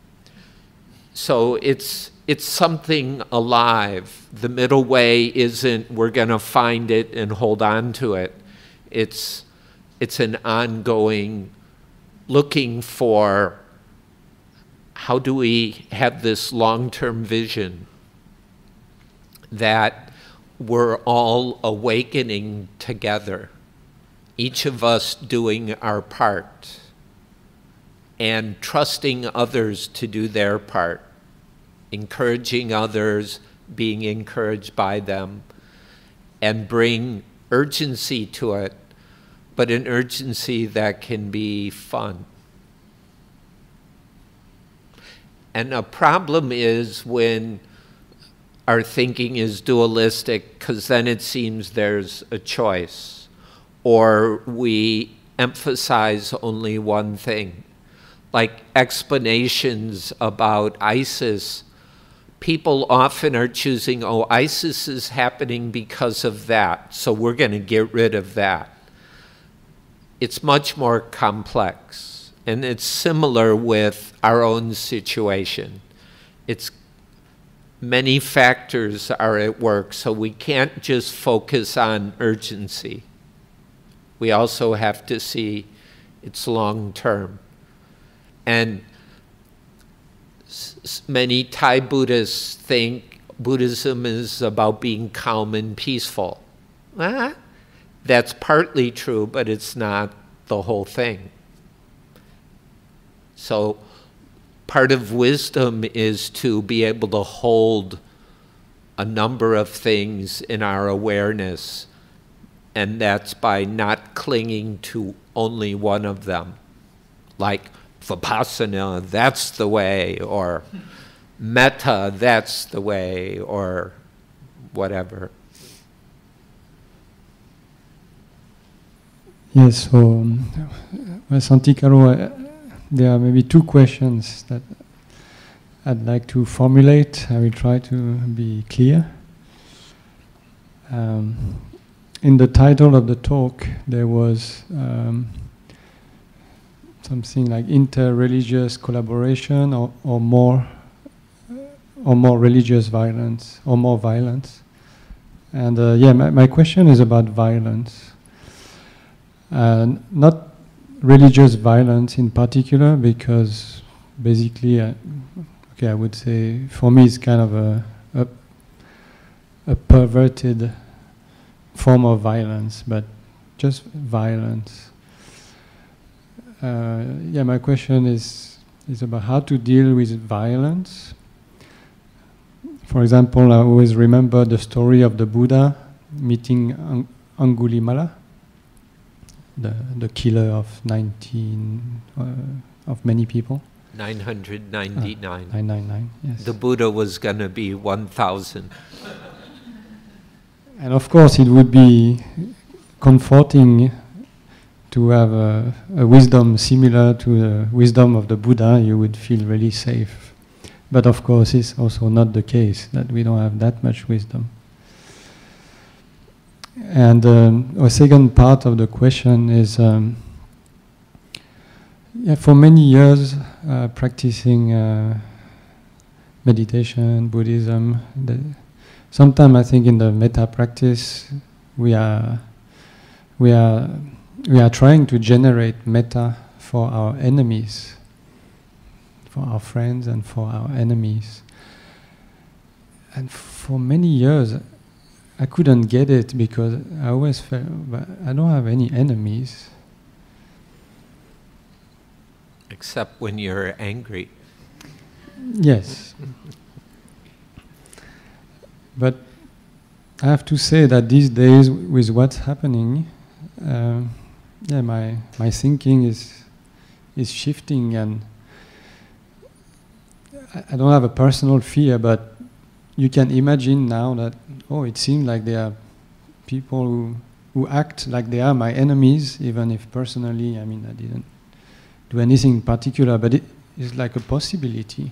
So it's something alive. The middle way isn't we're going to find it and hold on to it. It's an ongoing looking for how do we have this long-term vision that we're all awakening together, each of us doing our part and trusting others to do their part, encouraging others, being encouraged by them, and bring urgency to it, but an urgency that can be fun. And a problem is when our thinking is dualistic, because then it seems there's a choice, or we emphasize only one thing. Like explanations about ISIS, people often are choosing, oh, ISIS is happening because of that, so we're going to get rid of that. It's much more complex, and it's similar with our own situation. It's many factors are at work, so we can't just focus on urgency. We also have to see it's long term. And many Thai Buddhists think Buddhism is about being calm and peaceful. That's partly true, but it's not the whole thing. So part of wisdom is to be able to hold a number of things in our awareness, and that's by not clinging to only one of them. Like Vipassana, that's the way, or metta, that's the way, or whatever. Yes, so Santikaro, there are maybe two questions that I'd like to formulate. I will try to be clear. In the title of the talk, there was something like inter-religious collaboration or more religious violence or more violence. And my question is about violence. Not religious violence in particular, because basically, I would say for me it's kind of a perverted form of violence, but just violence. My question is about how to deal with violence. For example, I always remember the story of the Buddha meeting Angulimala, the killer of of many people. 999. 999, yes. The Buddha was going to be 1,000. And of course, it would be comforting to have a wisdom similar to the wisdom of the Buddha. You would feel really safe. But of course, it's also not the case that we don't have that much wisdom. And a second part of the question is, for many years practicing meditation, Buddhism, sometimes I think in the metta practice we are trying to generate metta for our enemies, for our friends and for our enemies. And for many years I couldn't get it because I always felt, but I don't have any enemies. Except when you're angry. Yes. But I have to say that these days, with what's happening, my thinking is shifting, and I don't have a personal fear, but you can imagine now that, it seems like there are people who act like they are my enemies, even if personally, I didn't do anything in particular, but it is like a possibility.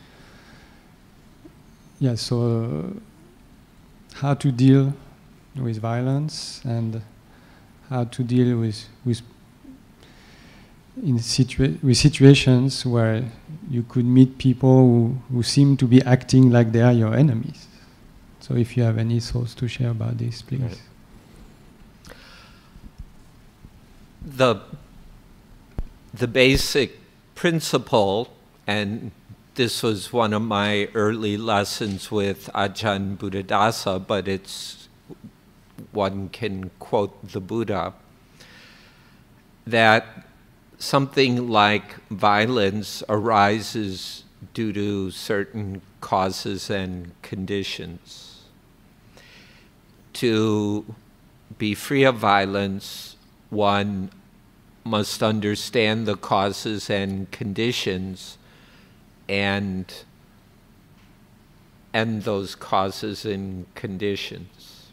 Yeah, so how to deal with violence and how to deal with situations where you could meet people who seem to be acting like they are your enemies. So if you have any thoughts to share about this, please. Right. The basic principle, and this was one of my early lessons with Ajahn Buddhadasa, but it's one can quote the Buddha, that something like violence arises due to certain causes and conditions. To be free of violence, one must understand the causes and conditions and end those causes and conditions.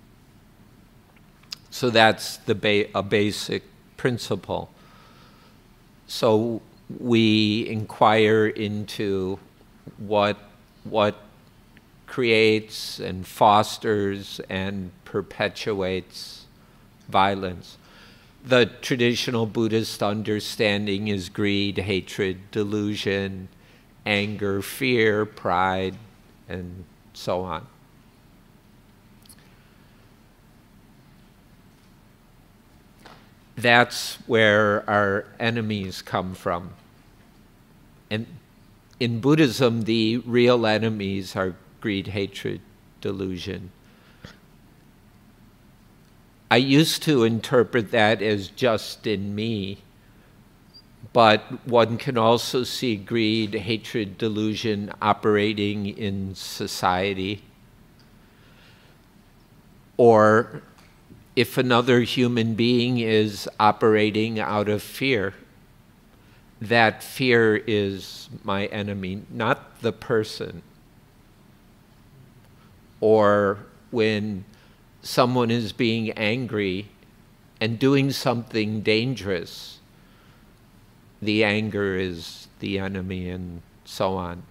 So that's a basic principle. So we inquire into what creates and fosters and perpetuates violence. The traditional Buddhist understanding is greed, hatred, delusion, anger, fear, pride, and so on. That's where our enemies come from. And in Buddhism, the real enemies are greed, hatred, delusion. I used to interpret that as just in me, but one can also see greed, hatred, delusion operating in society. Or if another human being is operating out of fear, that fear is my enemy, not the person. Or when someone is being angry and doing something dangerous, the anger is the enemy, and so on.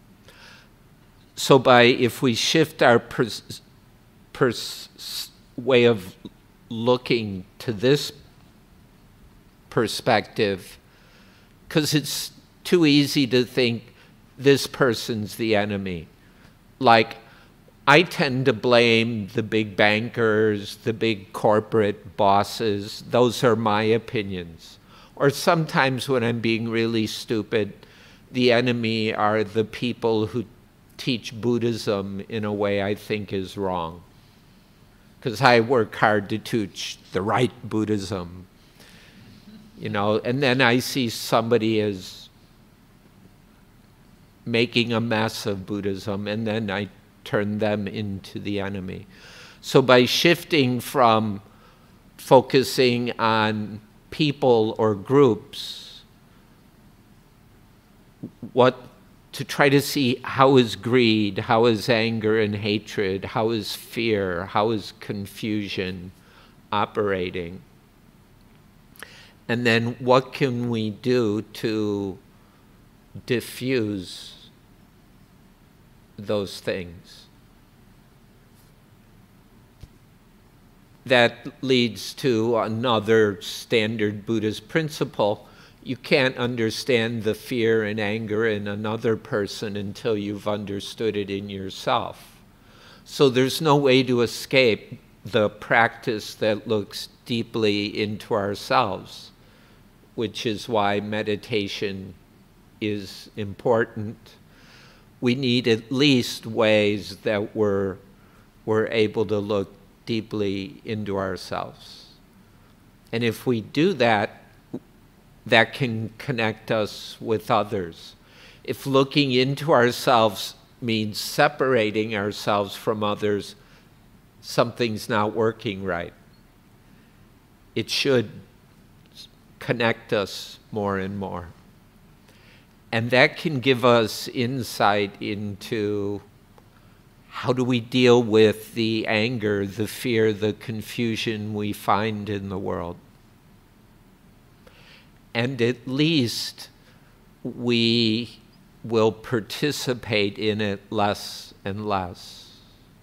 So if we shift our way of looking to this perspective, because it's too easy to think this person's the enemy. Like, I tend to blame the big bankers, the big corporate bosses. Those are my opinions. Or sometimes when I'm being really stupid, the enemy are the people who teach Buddhism in a way I think is wrong. Because I work hard to teach the right Buddhism. And then I see somebody as making a mess of Buddhism, and then I turn them into the enemy. So by shifting from focusing on people or groups, to try to see how is greed, how is anger and hatred, how is fear, how is confusion operating, and then what can we do to diffuse those things. that leads to another standard Buddhist principle. You can't understand the fear and anger in another person until you've understood it in yourself. So there's no way to escape the practice that looks deeply into ourselves, which is why meditation is important. We need at least ways that we're able to look deeply into ourselves. And if we do that, that can connect us with others. If looking into ourselves means separating ourselves from others, something's not working right. It should connect us more and more. And that can give us insight into how do we deal with the anger, the fear, the confusion we find in the world. And at least we will participate in it less and less.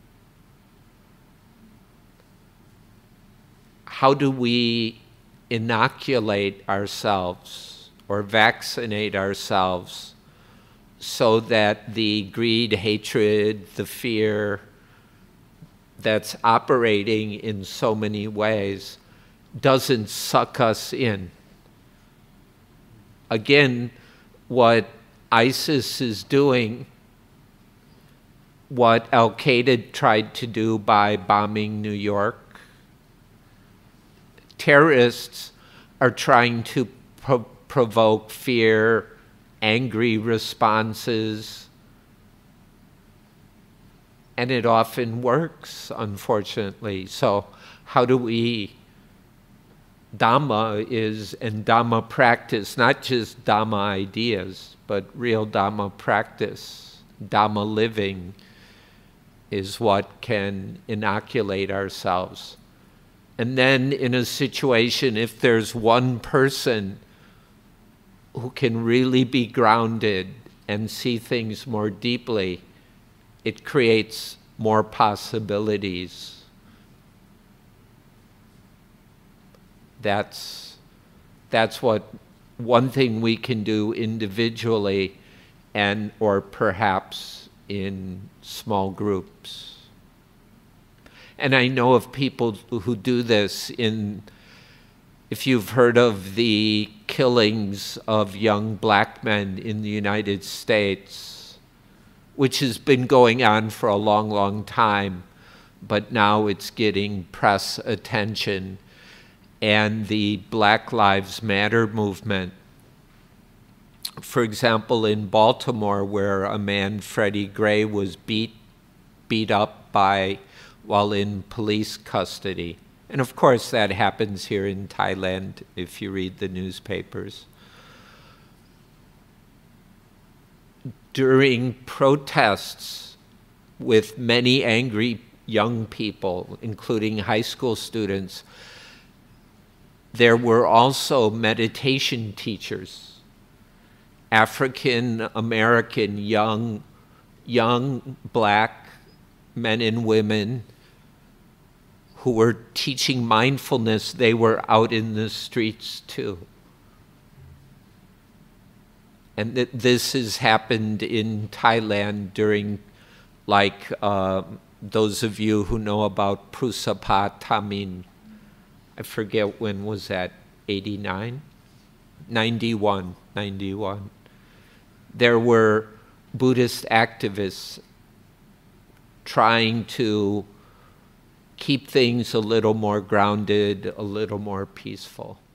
How do we inoculate ourselves or vaccinate ourselves so that the greed, hatred, the fear that's operating in so many ways doesn't suck us in? Again, what ISIS is doing, what Al-Qaeda tried to do by bombing New York, terrorists are trying to provoke fear, angry responses, and it often works, unfortunately. So how do we, Dhamma is, and Dhamma practice, not just Dhamma ideas, but real Dhamma practice, Dhamma living is what can inoculate ourselves. And then in a situation, if there's one person who can really be grounded and see things more deeply, it creates more possibilities. That's what one thing we can do individually and or perhaps in small groups. And I know of people who do this in, if you've heard of the killings of young black men in the United States, which has been going on for a long, long time, but now it's getting press attention, and the Black Lives Matter movement. For example, in Baltimore, where a man, Freddie Gray, was beat up while in police custody. And of course that happens here in Thailand if you read the newspapers. During protests with many angry young people, including high school students, there were also meditation teachers, African American young black men and women who were teaching mindfulness. They were out in the streets too. And this has happened in Thailand during, like, those of you who know about Phusapa Thamin. I forget when was that, 89? 91. There were Buddhist activists trying to keep things a little more grounded, a little more peaceful.